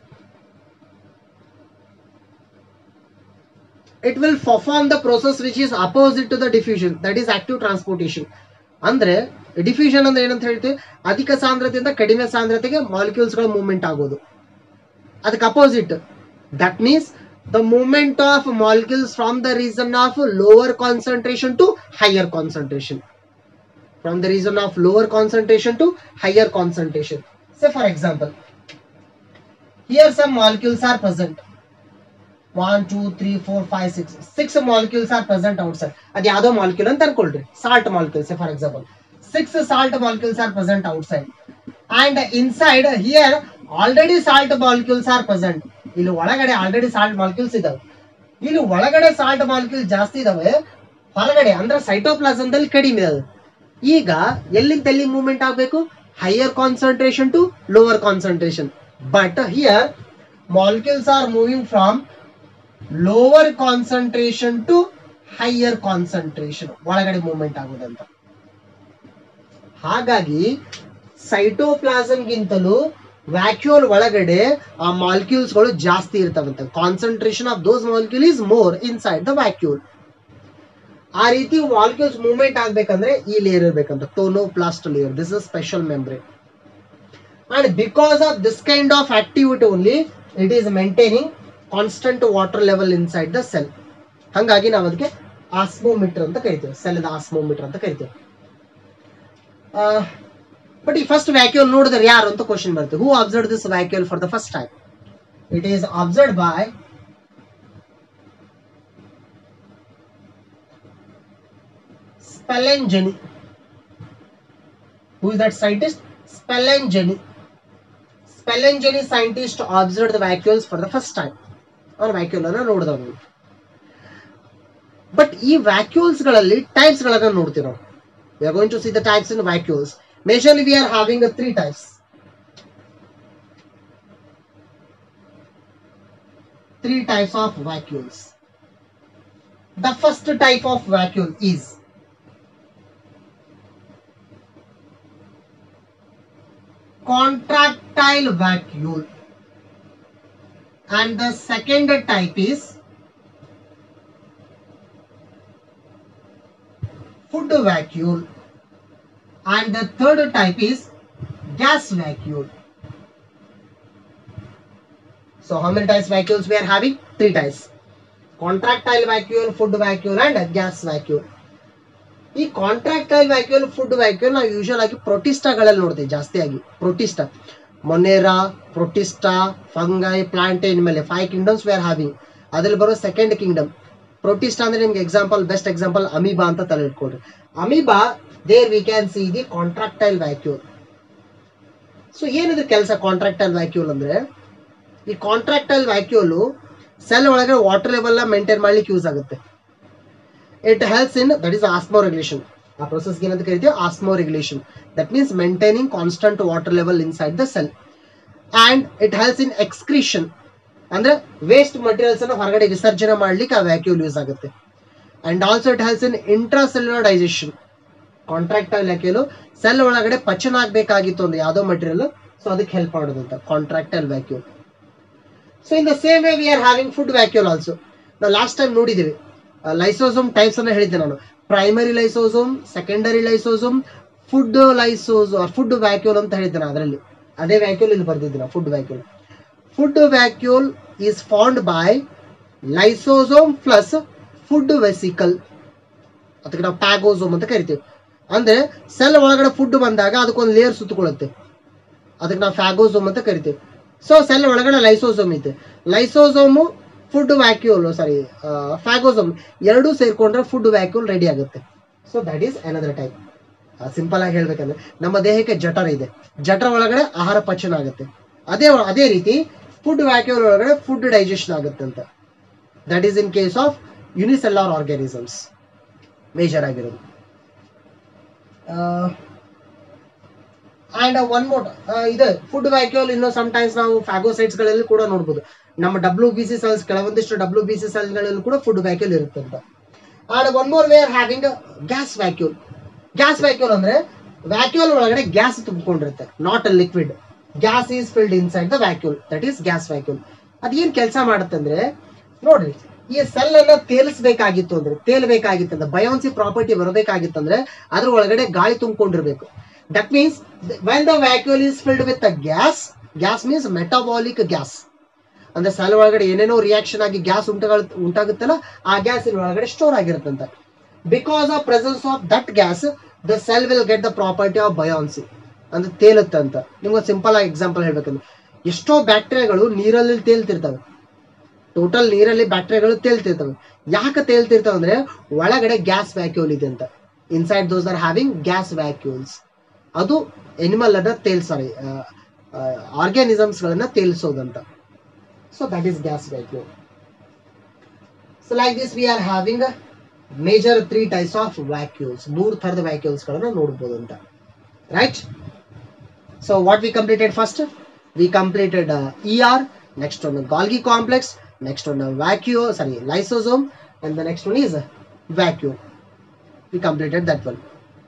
it will perform the process which is opposite to the diffusion, that is active transportation. ಅಂದ್ರೆ diffusion ಅಂದ್ರೆ ಏನಂತ ಹೇಳ್ತೀವಿ? ಅಧಿಕ ಸಾಂದ್ರತೆಯಿಂದ ಕಡಿಮೆ ಸಾಂದ್ರತೆಗೆ ಮಾಲಿಕ್ಯೂಲ್ಸ್ ಗಳ ಮೂವ್ಮೆಂಟ್ ಆಗೋದು. ಅದಕ್ಕೆ opposite, that means the movement of molecules from the reason of lower concentration to higher concentration. From the reason of lower concentration to higher concentration. Say for example, here some molecules are present. 1 2 3 4 5 6 molecules are present outside. ಅದು ಯಾವುದೋ molecule ಅಂತ ಅನ್ಕೊಳ್ರಿ, salt molecule. Say for example 6 salt molecules are present outside, and inside here already salt molecules are present. ಇಲ್ಲಿ ಒಳಗಡೆ already salt molecules ಇದಾವೆ. ಇಲ್ಲಿ ಒಳಗಡೆ salt molecule ಜಾಸ್ತಿ ಇದಾವೆ, ಹೊರಗಡೆ ಅಂದ್ರೆ ಸೈಟೋಪ್ಲಾಸಮ್ದಲ್ಲಿ ಕಡಿಮೆ ಇದೆ. ಈಗ ಎಲ್ಲಿಂದ ಎಲ್ಲಿ ಮೂವ್ಮೆಂಟ್ ಆಗಬೇಕು? Higher concentration to lower concentration. But here molecules are moving from lower concentration to higher concentration, ಒಳಗಡೆ ಮೂವ್ಮೆಂಟ್ ಆಗೋದಂತ. ಹಾಗಾಗಿ ಸೈಟೋಪ್ಲಾಸಮ್ಗಿಂತಲೂ ವ್ಯಾಕ್ಯೂಲ್ ಒಳಗಡೆ ಆ ಮಾಲಿಕ್ಯೂಲ್ಸ್ ಗಳು ಜಾಸ್ತಿ ಇರ್ತಾವಂತೆ. Concentration of those molecule is more inside the vacuole. ಆ ರೀತಿ ಮಾಲಿಕ್ಯೂಲ್ಸ್ ಮೂವ್ಮೆಂಟ್ ಆಗ್ಬೇಕಂದ್ರೆ ಈ ಲೇಯರ್ ಇರ್ಬೇಕಂತ, tonoplast layer. This is special membrane. And because of this kind of activity only it is maintaining constant water level inside the cell. ಹಾಗಾಗಿ ನಾವು ಅದಕ್ಕೆ osmometer ಅಂತ ಕರಿತೇವೆ, ಸೆಲ್ ಆಸ್ಮೋಮೀಟರ್ ಅಂತ ಕರಿತೇವೆ. ಬಟ್ ಈ ಫಸ್ಟ್ ವ್ಯಾಕ್ಯೂಲ್ ನೋಡಿದ್ರೆ ಯಾರು ಅಂತ ಕ್ವಶನ್ ಬರುತ್ತೆ. Who observe this vacuole for the first time? It is observe by Spelling Jenny. Who is that scientist? Spelling Jenny. Spallanzani scientist observe the vacuoles for the first time. ಅವ್ರ vacuole ಅನ್ನ ನೋಡಿದವನು. But ಈ vacuoles ಗಳಲ್ಲಿ types ಗಳನ್ನ ನೋಡ್ತೀವಿ ನಾವು. We are going to see the types in vacuoles. Majorly we are having 3 types. 3 types of vacuoles. The first type of vacuole is contractile vacuole, and the second type is food vacuole, and the third type is gas vacuole. So how many types vacuoles we are having? 3 types: contractile vacuole, food vacuole, and gas vacuole. ಈ contractile vacuole, food vacuole ನಾವು usual ಆಗಿ ಪ್ರೊಟಿಸ್ಟಾಗಳಲ್ಲಿ ನೋಡ್ತೀವಿ ಜಾಸ್ತಿಯಾಗಿ. Protista, monera, protista, fungi, plant, ಮೇಲೆ 5 kingdoms V are having. ಅದ್ರಲ್ಲಿ ಬರೋ second Kingdom Protista ಅಂದ್ರೆ ನಿಮ್ಗೆ ಎಕ್ಸಾಂಪಲ್, ಬೆಸ್ಟ್ ಎಕ್ಸಾಂಪಲ್ ಅಮೀಬಾ ಅಂತ ತಲೆ ಇಟ್ಕೊಡ್ರಿ. Amoeba, there we can see the contractile vacuole. So ಏನಿದೆ ಕೆಲಸ ಕಾಂಟ್ರಾಕ್ಟೈಲ್ ವ್ಯಾಕ್ಯೂಲ್ ಅಂದ್ರೆ, ಈ ಕಾಂಟ್ರಾಕ್ಟೈಲ್ ವ್ಯಾಕ್ಯೂಲ್ ಸೆಲ್ ಒಳಗೆ ವಾಟರ್ ಲೆವೆಲ್ ಮೇಂಟೈನ್ ಮಾಡ್ಲಿಕ್ಕೆ ಯೂಸ್ ಆಗುತ್ತೆ. It helps in, that is osmoregulation. ಆ process ಏನಂತ ಕರಿತೀವಿ? Osmoregulation. That means maintaining constant water level inside the cell. And it helps in excretion. ಅಂದ್ರೆ waste materials ಅನ್ನು ಹೊರಗಡೆ ವಿಸರ್ಜನೆ ಮಾಡ್ಲಿಕ್ಕೆ ಆ ವ್ಯಾಕ್ಯೂಲ್ ಯೂಸ್ ಆಗುತ್ತೆ. And also it helps in intracellular digestion. Contractile vacuole cell ಒಳಗಡೆ ಪಚನ ಆಗಬೇಕಾಗಿತ್ತು ಅಂದ್ರೆ ಯಾವುದೋ ಮಟೀರಿಯಲ್, ಸೊ ಅದಕ್ಕೆ ಹೆಲ್ಪ್ ಮಾಡೋದು ಅಂತ contractile vacuole. So in the same way we are having food vacuole also. ನಾವು ಲಾಸ್ಟ್ ಟೈಮ್ ನೋಡಿದ್ದೀವಿ ಲೈಸೋಸೋಮ್ ಟೈಪ್ಸ್ ಅನ್ನ ಹೇಳಿದ್ದೆ ನಾನು. Primary lysosome, secondary lysosome, food lysosome, food vacuole ಅಂತ ಹೇಳಿದ್ದೆ ನಾನು. ಅದರಲ್ಲಿ ಅದೇ ವ್ಯಾಕ್ಯೂಲ್ ಇಲ್ಲಿ ಬರ್ದಿದ್ದೀನಿ, food vacuole. Food vacuole is found by lysosome plus food vesicle, ಅದಕ್ಕೆ ನಾವು ಪ್ಯಾಗೋಸೋಮ್ ಅಂತ ಕರಿತೀವಿ. ಅಂದ್ರೆ ಸೆಲ್ ಒಳಗಡೆ ಫುಡ್ ಬಂದಾಗ ಅದಕ್ಕೊಂದು ಲೇಯರ್ ಸುತ್ತಕೊಳ್ಳುತ್ತೆ, ಅದಕ್ಕೆ ನಾವು ಫ್ಯಾಗೋಸೋಮ್ ಅಂತ ಕರಿತೀವಿ. ಸೊ ಸೆಲ್ ಒಳಗಡೆ ಲೈಸೋಸೋಮ್ ಇದೆ. ಲೈಸೋಸೋಮು ಫುಡ್ ವ್ಯಾಕ್ಯೂಲ್, ಸಾರಿ ಫ್ಯಾಗೋಸೋಮ್ ಎರಡೂ ಸೇರ್ಕೊಂಡ್ರೆ ಫುಡ್ ವ್ಯಾಕ್ಯೂಲ್ ರೆಡಿ ಆಗುತ್ತೆ. So that is another type. Simple ಆಗಿ ಹೇಳ್ಬೇಕಂದ್ರೆ ನಮ್ಮ ದೇಹಕ್ಕೆ ಜಠರ ಇದೆ, ಜಠರ ಒಳಗಡೆ ಆಹಾರ ಪಚನ ಆಗುತ್ತೆ. ಅದೇ ರೀತಿ ಫುಡ್ ವ್ಯಾಕ್ಯೂಲ್ ಒಳಗಡೆ ಫುಡ್ ಡೈಜೆಷನ್ ಆಗುತ್ತೆ ಅಂತ. That is in case of unicellular organisms major ಆಗಿರೋದು. ಅಂಡ್ ಒನ್ ಮೋರ್ ಇದೆ ಫುಡ್ ವ್ಯಾಕ್ಯೂಲ್. ಇನ್ನು ಸಮ್ಟೈಮ್ಸ್ ನಾವು ಫ್ಯಾಗೋಸೈಟ್ಸ್ ಗಳಲ್ಲಿ ಕೂಡ ನೋಡ್ಬೋದು. ನಮ್ಮ WBC ಸೆಲ್ಸ್, ಕೆಲವೊಂದಿಷ್ಟು WBC ಸೆಲ್ಸ್ ಗಳಲ್ಲಿ ಕೂಡ ಫುಡ್ ವ್ಯಾಕ್ಯೂಲ್ ಇರುತ್ತೆ ಅಂತ. And one more we are having gas vacuole. Gas vacuole ಅಂದ್ರೆ ವ್ಯಾಕ್ಯೂಲ್ ಒಳಗಡೆ ಗ್ಯಾಸ್ ತುಂಬಿಕೊಂಡಿರುತ್ತೆ, not a liquid. Gas is filled inside the vacuole, that is gas vacuole. ಅದೇನ್ ಕೆಲಸ ಮಾಡುತ್ತೆ ಅಂದ್ರೆ, ನೋಡ್ರಿ, ಈ ಸೆಲ್ ಅನ್ನ ತೇಲಿಸಬೇಕಾಗಿತ್ತು ಅಂದ್ರೆ ಬಯೋನ್ಸಿ ಪ್ರಾಪರ್ಟಿ ಬರಬೇಕಾಗಿತ್ತು ಅಂದ್ರೆ ಅದ್ರ ಒಳಗಡೆ ಗಾಳಿ ತುಂಬಿಕೊಂಡಿರ್ಬೇಕು. That means when the vacuole is filled with gas, gas means metabolic gas. ಅಂದ್ರೆ ಸೆಲ್ ಒಳಗಡೆ ಏನೇನೋ ರಿಯಾಕ್ಷನ್ ಆಗಿ ಗ್ಯಾಸ್ ಉಂಟಾಗುತ್ತಲ್ಲ, ಆ ಗ್ಯಾಸ್ ಇಲ್ಲಿ ಒಳಗಡೆ ಸ್ಟೋರ್ ಆಗಿರುತ್ತಂತ. Because of presence of that gas the cell will get the property of buoyancy, ಅಂದ್ರೆ ತೇಲುತ್ತೆ ಅಂತ. ನಿಮ್ಗೆ ಸಿಂಪಲ್ ಆಗಿ ಎಕ್ಸಾಂಪಲ್ ಹೇಳ್ಬೇಕಂದ್ರೆ, ಎಷ್ಟೋ ಬ್ಯಾಕ್ಟೀರಿಯಾಗಳು ನೀರಲ್ಲಿ ತೇಲ್ತಿರ್ತವೆ, ಟೋಟಲ್ ನೀರಲ್ಲಿ ಬ್ಯಾಕ್ಟೀರಿಯಾಗಳು ತೇಲ್ತಿರ್ತವೆ. ಯಾಕೆ ತೇಲ್ತಿರ್ತವೆ ಅಂದ್ರೆ ಒಳಗಡೆ ಗ್ಯಾಸ್ ವ್ಯಾಕ್ಯೂಲ್ ಇದೆ ಅಂತ. Inside those are having gas vacuoles. ಅದು ಎನಿಮಲ್ ಅನ್ನ ಸಾರಿ ಆರ್ಗ್ಯಾನಿಸಮ್ಸ್ ಗಳನ್ನ ತೇಲ್ಸೋದಂತ. So that is gas vacuole. So like this we are having a major 3 types of vacuoles. 3 ತರದ vacuoles ಗಳನ್ನ ನೋಡಬಹುದು ಅಂತ, right? So what we completed first? We completed ER, next one Golgi complex, next one lysosome, and the next one is vacuole. We completed that one.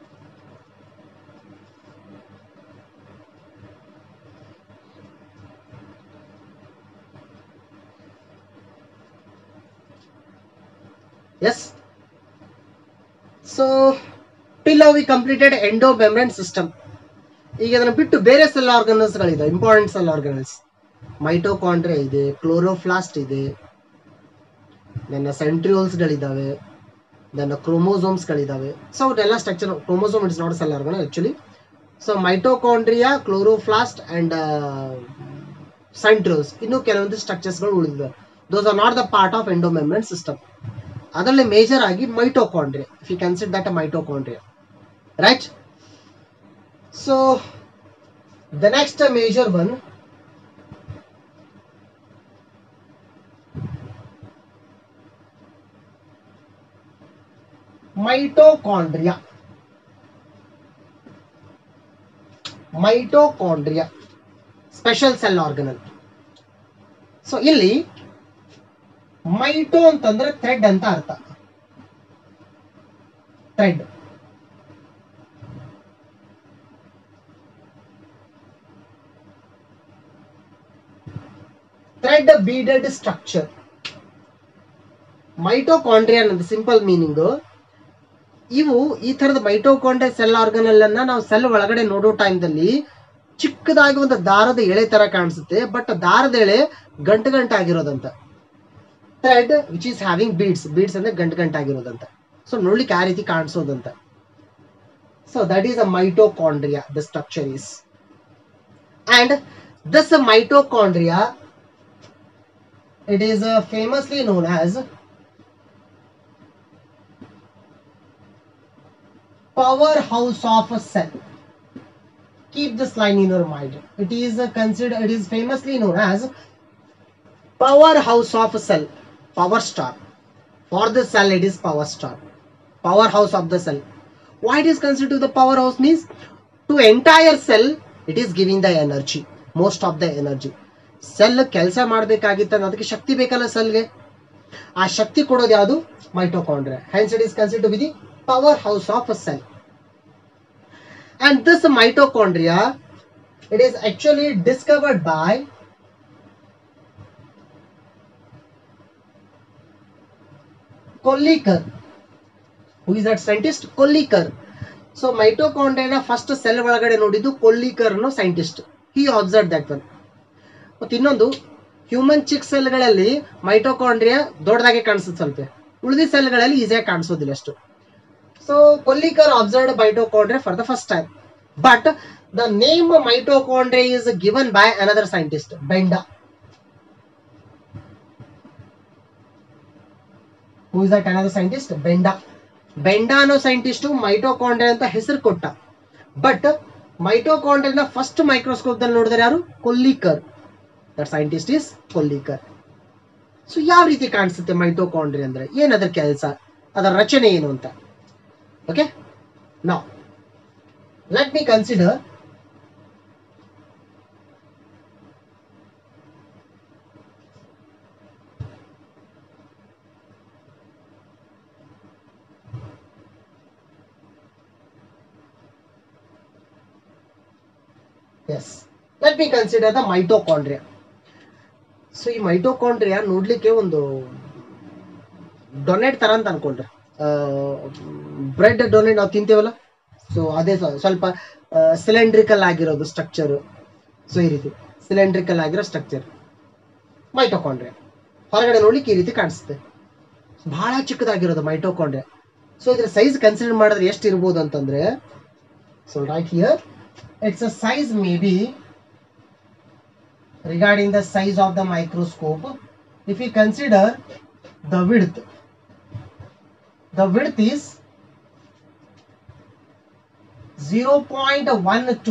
Yes. So till now we completed endomembrane system. ಈಗ ಅದನ್ನ ಬಿಟ್ಟು ಬೇರೆ cell organelles ಗಳಿದೆ, important cell organelles. Mitochondria ಇದೆ, chloroplast ಇದೆ, ನನ್ನ centrioles ಗಳಿದಾವೆ, ನನ್ನ ಕ್ರೋಮೋಸೋಮ್ಸ್ ಗಳಿದಾವೆ. ಸೊ ಅವನ್ನೆಲ್ಲ structure, chromosome it's not cell organelle actually. So mitochondria, chloroplast and centrioles, ಇನ್ನು ಕೆಲವೊಂದು ಸ್ಟ್ರಕ್ಚರ್ಸ್ ಗಳು ಉಳಿದಿವೆ. Those are not the part of endomembrane system. ಅದರಲ್ಲಿ ಮೇಜರ್ ಆಗಿ mitochondria, if you consider that a mitochondria, right? So the next major one mitochondria. Mitochondria special cell organelle. So ಇಲ್ಲಿ ಮೈಟೋ ಅಂತಂದ್ರೆ thread ಅಂತ ಅರ್ಥ. Thread. Thread beaded structure. Mitochondria ಅನ್ನೋದು simple meaning. ಇವು ಈ ತರದ ಮೈಟೋಕಾಂಡ್ರಿಯಾ ಸೆಲ್ ಆರ್ಗನಲ್ ಅನ್ನ ನಾವು ಸೆಲ್ ಒಳಗಡೆ ನೋಡೋ ಟೈಮ್ದಲ್ಲಿ ಚಿಕ್ಕದಾಗಿ ಒಂದು ದಾರದ ಎಳೆ ತರ ಕಾಣಿಸುತ್ತೆ, ಬಟ್ ದಾರದ ಎಳೆ ಗಂಟು ಗಂಟಾಗಿರೋದಂತ. Thread which is having beads. Beads ಅಂದ್ರೆ ಗಂಟು ಗಂಟಾಗಿರೋದಂತ. ಸೊ ನೋಡ್ಲಿಕ್ಕೆ ಆ ರೀತಿ ಕಾಣಿಸೋದಂತ. So that is a mitochondria. The structure is. And this mitochondria, it is famously known as powerhouse of a cell. Keep this line in your mind. It is considered, it is famously known as powerhouse of a cell. Power star. For the cell it is power star. Powerhouse of the cell. Why it is considered the powerhouse means to entire cell it is giving the energy, most of the energy. Cell ಕೆಲಸ ಮಾಡಬೇಕಾಗಿತ್ತ ಅದಕ್ಕೆ ಶಕ್ತಿ ಬೇಕಲ್ಲ ಸೆಲ್ಗೆ. ಆ ಶಕ್ತಿ ಕೊಡೋದು ಯಾವುದು? Mitochondria. Hence it is considered to be the power house of a cell. And this mitochondria, it is actually discovered by Kolliker. Who is that scientist? Kolliker. So ಮೈಟೋಕಾಂಡ್ರಿಯಾನ first cell ಒಳಗಡೆ ನೋಡಿದ್ದು ಕೊಲ್ಲಿಕರ್ ಅನ್ನೋ scientist. He observe that one. ಮತ್ತು ಇನ್ನೊಂದು, human ಚಿಕ್ ಸೆಲ್ಗಳಲ್ಲಿ mitochondria ದೊಡ್ಡದಾಗೆ ಕಾಣಿಸುತ್ತೆ ಸ್ವಲ್ಪ, ಉಳಿದ ಸೆಲ್ಗಳಲ್ಲಿ ಈಸಿಯಾಗಿ ಕಾಣಿಸೋದಿಲ್ಲ ಅಷ್ಟು. So Kolliker observed mitochondria for the first time, but the name mitochondria is given by another scientist, Benda. Who is that another scientist? Benda. Benda ಅನ್ನೋ scientist mitochondria ಅಂತ ಹೆಸರು ಕೊಟ್ಟ, ಬಟ್ ಮೈಟೋಕಾಂಡ್ರಿಯಾನ ಫಸ್ಟ್ ಮೈಕ್ರೋಸ್ಕೋಪ್ ದಲ್ಲಿ ನೋಡಿದ್ರೆ ಯಾರು? Kolliker. That scientist is Kolliker. So ಯಾವ ರೀತಿ ಕಾಣಿಸುತ್ತೆ ಮೈಟೋಕಾಂಡ್ರಿಯಾ ಅಂದ್ರೆ, ಏನದರ ಕೆಲಸ, ಅದರ ರಚನೆ ಏನು ಅಂತ. Okay, now let me consider the mitochondria. So ಈ ಮೈಟೋಕಾಂಡ್ರಿಯಾ ನೋಡ್ಲಿಕ್ಕೆ ಒಂದು ಡೊನೇಟ್ ತರ ಅಂತ ಅನ್ಕೊಂಡ್ರೆ, ಬ್ರೆಡ್ ಡೊನೇಟ್ ನಾವು ತಿಂತೇವಲ್ಲ, ಸೊ ಅದೇ ಸ್ವಲ್ಪ ಸಿಲಿಂಡ್ರಿಕಲ್ ಆಗಿರೋದು ಸ್ಟ್ರಕ್ಚರ್. ಸೊ ಈ ರೀತಿ ಸಿಲಿಂಡ್ರಿಕಲ್ ಆಗಿರೋ ಸ್ಟ್ರಕ್ಚರ್ ಮೈಟೋಕಾಂಡ್ರಿಯಾ. ಹೊರಗಡೆ ನೋಡ್ಲಿಕ್ಕೆ ಈ ರೀತಿ ಕಾಣಿಸುತ್ತೆ, ಬಹಳ ಚಿಕ್ಕದಾಗಿರೋದು ಮೈಟೋಕಾಂಡ್ರಿಯಾ. ಸೊ ಇದ್ರ ಸೈಜ್ ಕನ್ಸಿಡರ್ ಮಾಡಿದ್ರೆ ಎಷ್ಟು ಇರ್ಬೋದು ಅಂತಂದ್ರೆ, so right here it's a size may be regarding the size of the microscope. If we consider the width is 0.12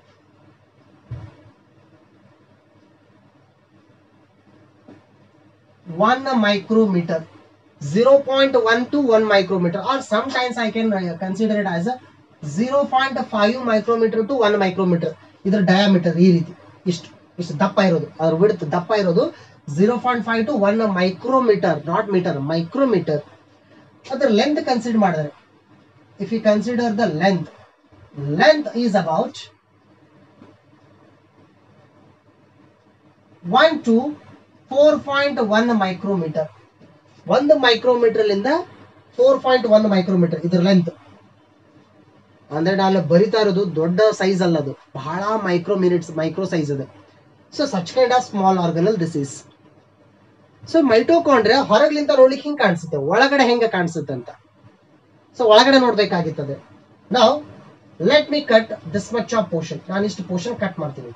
1 micrometer. 0.1 to 1 micrometer, or sometimes I can consider it as a 0.5 micrometer to 1 micrometer. ಇದರ diameter ಈ ರೀತಿ ಇಷ್ಟು ದಪ್ಪ ಇರೋದು, ಅದ್ರ width ದಪ್ಪ ಇರೋದು 0.5 to 1 micrometre, not metre, micrometre. ಅದರ ಲೆಂತ್ ಕನ್ಸಿಡರ್ ಮಾಡಿದ್ರೆ, if you consider the length is about 1 to 4.1 micrometre. 1 micrometre ಲಿಂದ 4.1 ಮೈಕ್ರೋಮೀಟರ್ ಇದ್ರ ಲೆಂತ್. ಅಂದ್ರೆ ನಾನು ಬರಿತಾ ಇರೋದು ದೊಡ್ಡ ಸೈಜ್ ಅಲ್ಲ, ಅದು ಬಹಳ ಮೈಕ್ರೋ ಸೈಜ್ ಅದು. So such kind of small organelle this is. So mitochondria ಹೊರಗ್ಲಿಂದ ನೋಡ್ಲಿಕ್ಕೆ ಹಿಂಗೆ ಕಾಣಿಸುತ್ತೆ, ಒಳಗಡೆ ಹೆಂಗೆ ಕಾಣಿಸುತ್ತೆ ಅಂತ. ಸೊ ಒಳಗಡೆ ನೋಡ್ಬೇಕಾಗಿತ್ತದೆ. ನಾವು let me cut this much of portion. ನಾನು ಇಷ್ಟು ಪೋರ್ಷನ್ ಕಟ್ ಮಾಡ್ತೀನಿ.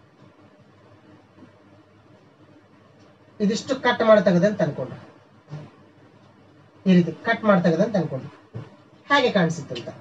ಇದಿಷ್ಟು ಕಟ್ ಮಾಡಿ ತೆಗೆದೆ ಅಂತ ಅನ್ಕೊಂಡ್ರೆ, ಈ ರೀತಿ ಕಟ್ ಮಾಡಿ ತೆಗೆದೆ ಅಂತ ಅನ್ಕೊಂಡ್ರೆ ಹೇಗೆ ಕಾಣಿಸುತ್ತೆ ಅಂತ.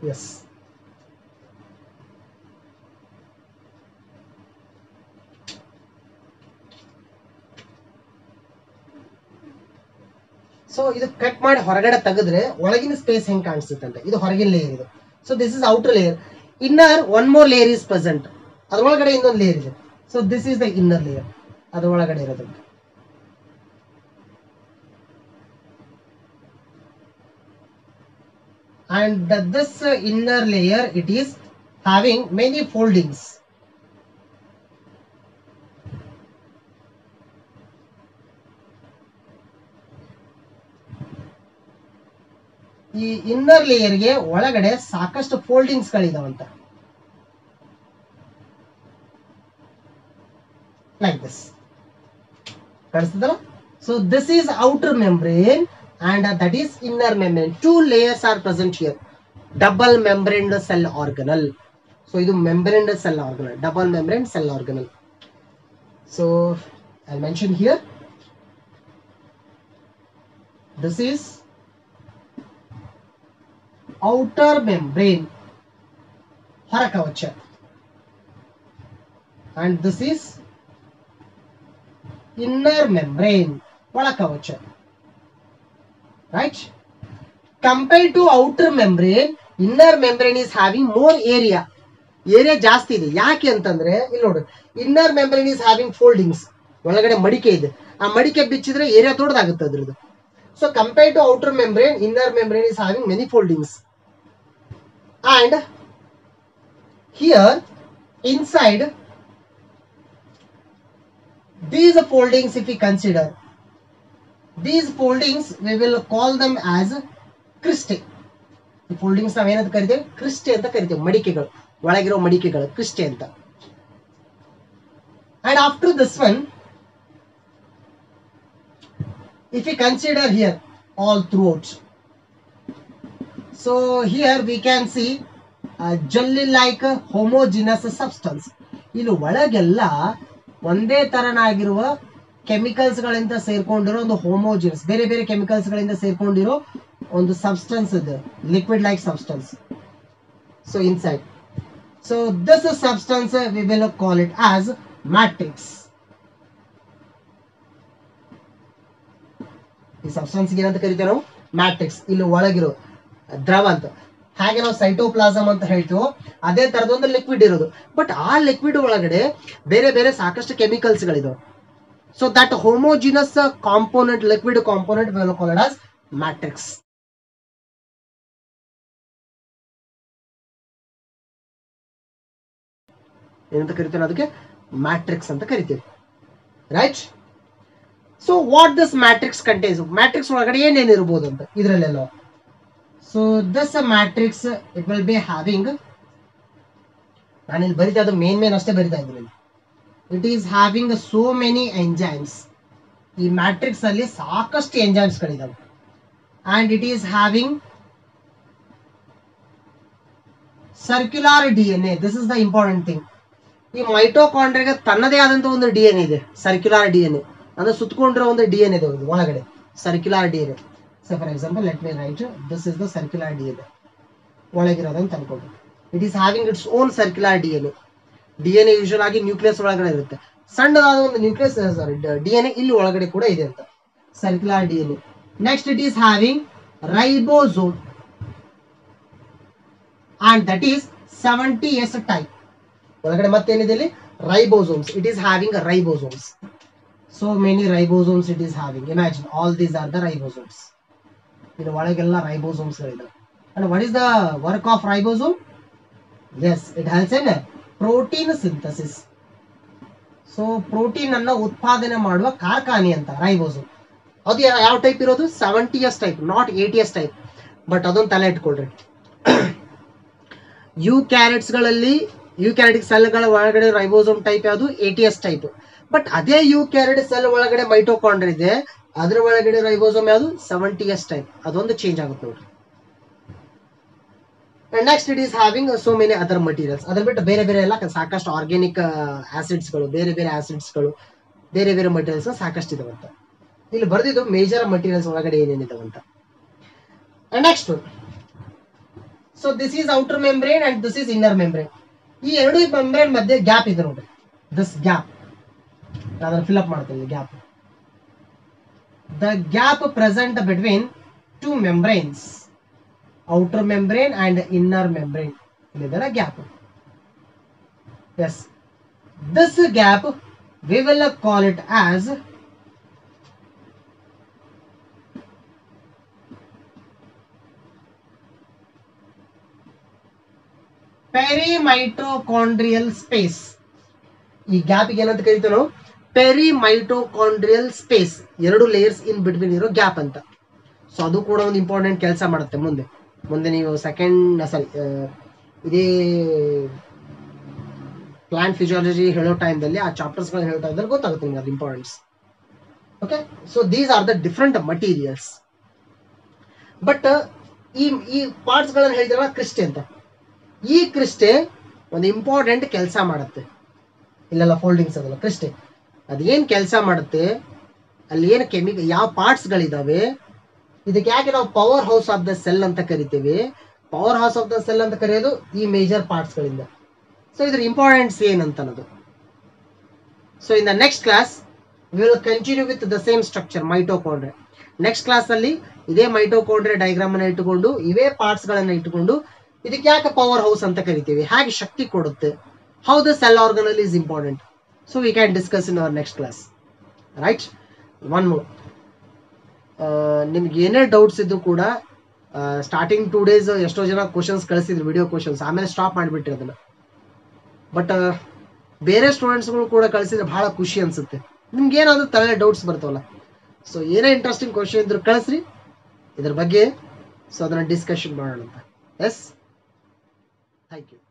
ಎಸ್. ಸೊ ಇದು ಕಟ್ ಮಾಡಿ ಹೊರಗಡೆ ತೆಗೆದ್ರೆ ಒಳಗಿನ ಸ್ಪೇಸ್ ಹೆಂಗ್ ಕಾಣಿಸುತ್ತೆ ಅಂತ. ಇದು ಹೊರಗಿನ ಲೇಯರ್ ಇದು. So this is outer layer. Inner one more layer is present. ಅದ್ರೊಳಗಡೆ ಇನ್ನೊಂದು ಲೇಯರ್ ಇದೆ. So this is the inner layer. ಅದ್ರೊಳಗಡೆ ಇರೋದು. And this inner layer, it is having many foldings. ಈ ಇನ್ನರ್ ಲೇಯರ್ಗೆ ಒಳಗಡೆ ಸಾಕಷ್ಟು ಫೋಲ್ಡಿಂಗ್ಸ್ ಗಳಿದಾವಂತ. ಲೈಕ್ ದಿಸ್ ಕಾಣಿಸ್ತದಲ್ಲ. So this is outer membrane and that is inner membrane. Two layers are present here. Double membraned cell organelle. So idu membraned cell organelle, double membrane cell organelle. So I'll mention here, this is outer membrane ಹೊರಕವಚ, and this is inner membrane ಒಳಕವಚ. Right? Compared to outer membrane, inner membrane is having more area. Area ಜಾಸ್ತಿ ಇದೆ. ಯಾಕೆ ಅಂತಂದ್ರೆ ಇಲ್ಲಿ ನೋಡಿ, inner membrane is having foldings. ಒಳಗಡೆ ಮಡಿಕೆ ಇದೆ. ಆ ಮಡಿಕೆ ಬಿಚ್ಚಿದ್ರೆ ಏರಿಯಾ ದೊಡ್ಡದಾಗುತ್ತೆ ಅದ್ರದ್ದು. So compare to outer membrane, inner membrane is having many foldings. And here inside these foldings, if we consider these foldings, we will call them as cristae. ಈ foldings ನಾವೇನಂತ ಕರಿತೇವೆ? ಕ್ರಿಸ್ಟೆ ಅಂತ ಕರಿತೇವೆ. ಮಡಿಕೆಗಳು, ಒಳಗಿರೋ ಮಡಿಕೆಗಳು ಕ್ರಿಸ್ಟೆ ಅಂತ. And after this one, if we consider here all throughout, so here we can see jelly like homogeneous substance. ಇಲ್ಲಿ ಒಳಗೆಲ್ಲ ಒಂದೇ ತರನಾಗಿರುವ ಕೆಮಿಕಲ್ಸ್ ಗಳಿಂದ ಸೇರ್ಕೊಂಡಿರೋ ಒಂದು ಹೋಮೋಜಿನಸ್, ಬೇರೆ ಬೇರೆ ಕೆಮಿಕಲ್ಸ್ ಗಳಿಂದ ಸೇರ್ಕೊಂಡಿರೋ ಒಂದು ಸಬ್ಸ್ಟೆನ್ಸ್ ಇದೆ, liquid like substance. So inside, so this substance we will call it as matrix. ಈ ಸಬ್ಸ್ಟೆನ್ಸ್ ಏನಂತ ಕರಿತೇವೆ ನಾವು? ಮ್ಯಾಟ್ರಿಕ್ಸ್. ಇಲ್ಲಿ ಒಳಗಿರೋ ದ್ರವ ಅಂತ. ಹಾಗೆ ನಾವು ಸೈಟೋಪ್ಲಾಸಮ್ ಅಂತ ಹೇಳ್ತೀವೋ ಅದೇ ತರದೊಂದು ಲಿಕ್ವಿಡ್ ಇರೋದು. ಬಟ್ ಆ ಲಿಕ್ವಿಡ್ ಒಳಗಡೆ ಬೇರೆ ಬೇರೆ ಸಾಕಷ್ಟು ಕೆಮಿಕಲ್ಸ್ ಗಳಿದಾವೆ. So that homogeneous component, liquid component we will call it as matrix. ಏನಂತ ಕರಿತೇವೆ? ಅದಕ್ಕೆ ಮ್ಯಾಟ್ರಿಕ್ಸ್ ಅಂತ ಕರಿತೇವೆ. Right? So what this matrix contains? Matrix ಒಳಗಡೆ ಏನೇನಿರ್ಬೋದು ಅಂತ ಇದರಲ್ಲೆಲ್ಲ. So this matrix, it will be having, ನಾನು ಇಲ್ಲಿ ಬರಿತಾ ಇದ್ದು ಮೇನ್ ಅಷ್ಟೇ ಬರಿತಾ ಇದ್ದೀನಿ. It is having so many enzymes. ಈ ಮ್ಯಾಟ್ರಿಕ್ಸ್ ಅಲ್ಲಿ ಸಾಕಷ್ಟು ಎಂಜೈಮ್ಸ್ ಗಳಿದಾವೆ. And it is having circular DNA. This is the important thing. ಈ ಮೈಟೋಕಾಂಡ್ರಿಯಾಗೆ ತನ್ನದೇ ಆದಂತ ಒಂದು DNA ಇದೆ, ಸರ್ಕ್ಯುಲರ್ DNA. ಅಂದ್ರೆ ಸುತ್ತಕೊಂಡಿರೋ ಒಂದು DNA ಇದೆ ಒಳಗಡೆ, circular DNA. So for example, let me write, this is the circular DNA. ಒಳಗಿರೋದಂತ ಅನ್ಕೊಂಡು, it is having its own circular DNA. DNA usual ಆಗಿ ನ್ಯೂಕ್ಲಿಯಸ್ ಒಳಗಡೆ ಇರುತ್ತೆ. ಸಣ್ಣದಾದ ಒಂದು ನ್ಯೂಕ್ಲಿಯಸ್ DNA ಇಲ್ಲಿ ಒಳಗಡೆ ಕೂಡ ಇದೆ ಅಂತ, circular DNA. Next it is having ribosome, and that is 70S type. ಒಳಗಡೆ ಮತ್ತೇನಿದೆ ಇಲ್ಲಿ? Ribosomes. It is having ribosomes. So many ribosomes it is having. Imagine all these are the ribosomes. ಇದು ಒಳಗೆಲ್ಲ ರೈಬೋಸೋಮ್ಸ್ ಗಳಿದಾವೆ. And what is the work of ribosome? Yes, it helps in protein synthesis. So protein ಅನ್ನ ಉತ್ಪಾದನೆ ಮಾಡುವ ಕಾರ್ಖಾನೆ ಅಂತ ribosome. ಅದು ಯಾವ ಟೈಪ್ ಇರೋದು? 70S type, not 80S type. But ಅದೊಂದು ತಲೆ ಇಟ್ಕೊಳ್ರಿ. ಯುಕ್ಯಾರಿಯೋಟಿಕ್ ಸೆಲ್ಗಳ ಒಳಗಡೆ ರೈಬೋಸೋಮ್ ಟೈಪ್ ಯಾವುದು? 80S type. ಬಟ್ ಅದೇ ಯುಕ್ಯಾರಿಯೋಟಿಕ್ ಸೆಲ್ ಒಳಗಡೆ ಮೈಟೋಕಾಂಡ್ರಿಯಾ ಇದೆ, ಅದರ ಒಳಗಡೆ ರೈಬೋಸೋಮ್ ಯಾವುದು? 70S type. ಅದೊಂದು ಚೇಂಜ್ ಆಗುತ್ತೆ ನೋಡ್ರಿ. Next it is having so many other materials. ಅದ್ರ ಬಿಟ್ಟು ಬೇರೆ ಬೇರೆ ಎಲ್ಲ ಸಾಕಷ್ಟು ಆರ್ಗ್ಯಾನಿಕ್ ಆಸಿಡ್ಸ್ಗಳು, ಬೇರೆ ಬೇರೆ ಆಸಿಡ್ಸ್ಗಳು, ಬೇರೆ ಬೇರೆ ಮಟೀರಿಯಲ್ಸ್ ಸಾಕಷ್ಟು ಇದಾವಂತ. ಇಲ್ಲಿ ಬರ್ದಿದ್ದು ಮೇಜರ್ ಮಟೀರಿಯಲ್ಸ್ ಒಳಗಡೆ ಏನೇನಿದಾವಂತ. Next so this is outer membrane and this is inner membrane. ಈ ಎರಡು ಮೆಂಬ್ರೇನ್ ಮಧ್ಯೆ ಗ್ಯಾಪ್ ಇದೆ ನೋಡ್ರಿ, ದಿಸ್ ಗ್ಯಾಪ್ ಅದನ್ನು ಫಿಲ್ಅಪ್ ಮಾಡ್ತೀನಿ. Gap, the gap present between two membranes, outer membrane and inner membrane, ಇಲ್ಲಿದೆ gap. Yes, this gap we will call it as perimitochondrial space. ಈ gap ಏನಂತ ಕರಿತೀವಿ ನಾವು? ಪೆರಿಮೈಟೋಕಾಂಡ್ರಿಯಲ್ ಸ್ಪೇಸ್, ಎರಡು ಲೇಯರ್ಸ್ ಇನ್ ಬಿಟ್ವೀನ್ ಇರೋ gap ಅಂತ. ಸೊ ಅದು ಕೂಡ ಒಂದು ಇಂಪಾರ್ಟೆಂಟ್ ಕೆಲಸ ಮಾಡುತ್ತೆ ಮುಂದೆ ನೀವು ಇದೇ ಪ್ಲಾಂಟ್ ಫಿಸಿಯಾಲಜಿ ಹೇಳೋ ಟೈಮ್ದಲ್ಲಿ, ಆ ಚಾಪ್ಟರ್ಸ್ಗಳು ಹೇಳೋ ಟೈಮ್ದಲ್ಲಿ ಗೊತ್ತಾಗುತ್ತೆ ನಿಮ್ಗೆ ಅದು importance. Okay, so these are the different materials. But ಈ ಪಾರ್ಟ್ಸ್ಗಳನ್ನು ಹೇಳಿದ್ರಲ್ಲ ಕ್ರಿಸ್ಟೆ ಅಂತ, ಈ ಕ್ರಿಸ್ಟೆ ಒಂದು ಇಂಪಾರ್ಟೆಂಟ್ ಕೆಲಸ ಮಾಡುತ್ತೆ. ಇಲ್ಲೆಲ್ಲ ಫೋಲ್ಡಿಂಗ್ಸ್ ಅದಲ್ಲ ಕ್ರಿಸ್ಟೆ, ಅದೇನು ಕೆಲಸ ಮಾಡುತ್ತೆ, ಅಲ್ಲಿ ಏನು ಯಾವ ಪಾರ್ಟ್ಸ್ಗಳಿದಾವೆ, ಇದಕ್ಕೆ ಯಾಕೆ ನಾವು power house of the cell ಅಂತ ಕರಿತೀವಿ? Power house of the cell ಅಂತ ಕರೆಯೋದು ಈ ಮೇಜರ್ ಪಾರ್ಟ್ಸ್ಗಳಿಂದ. ಸೊ ಇದ್ರ ಇಂಪಾರ್ಟೆನ್ಸ್ ಏನಂತ ಅನ್ನೋದು. So in the next class we will continue with the same structure, mitochondria. Next class ಅಲ್ಲಿ ಇದೇ ಮೈಟೋಕಾಂಡ್ರಿಯಾ ಡಯಾಗ್ರಾಮ್ ಅನ್ನ ಇಟ್ಟುಕೊಂಡು, ಇವೇ ಪಾರ್ಟ್ಸ್ ಗಳನ್ನ ಇಟ್ಟುಕೊಂಡು, ಇದಕ್ಕೆ ಯಾಕೆ ಪವರ್ ಹೌಸ್ ಅಂತ ಕರಿತೀವಿ, ಹೇಗೆ ಶಕ್ತಿ ಕೊಡುತ್ತೆ, how the cell organelle is important. So we can discuss in our next class, right? One more, ನಿಮ್ಗೆ ಏನೇ ಡೌಟ್ಸ್ ಇದ್ದು ಕೂಡ ಸ್ಟಾರ್ಟಿಂಗ್ 2 days ಎಷ್ಟೋ ಜನ ಕ್ವಶನ್ಸ್ ಕಳಿಸಿದ್ರು, ವಿಡಿಯೋ ಕ್ವಶನ್ಸ್, ಆಮೇಲೆ ಸ್ಟಾಪ್ ಮಾಡಿಬಿಟ್ರಿ ಅದನ್ನ. ಬಟ್ ಬೇರೆ ಸ್ಟೂಡೆಂಟ್ಸ್ಗಳು ಕೂಡ ಕಳಿಸಿದ್ರೆ ಬಹಳ ಖುಷಿ ಅನ್ಸುತ್ತೆ. ನಿಮ್ಗೆ ಏನಾದ್ರು ತಲೆ ಡೌಟ್ಸ್ ಬರ್ತಾವಲ್ಲ, ಸೊ ಏನೇ ಇಂಟ್ರೆಸ್ಟಿಂಗ್ ಕ್ವಶನ್ ಇದ್ರು ಕಳಿಸ್ರಿ ಇದ್ರ ಬಗ್ಗೆ. ಸೊ ಅದನ್ನ ಡಿಸ್ಕಷನ್ ಮಾಡೋಣ ಅಂತ. Yes, thank you.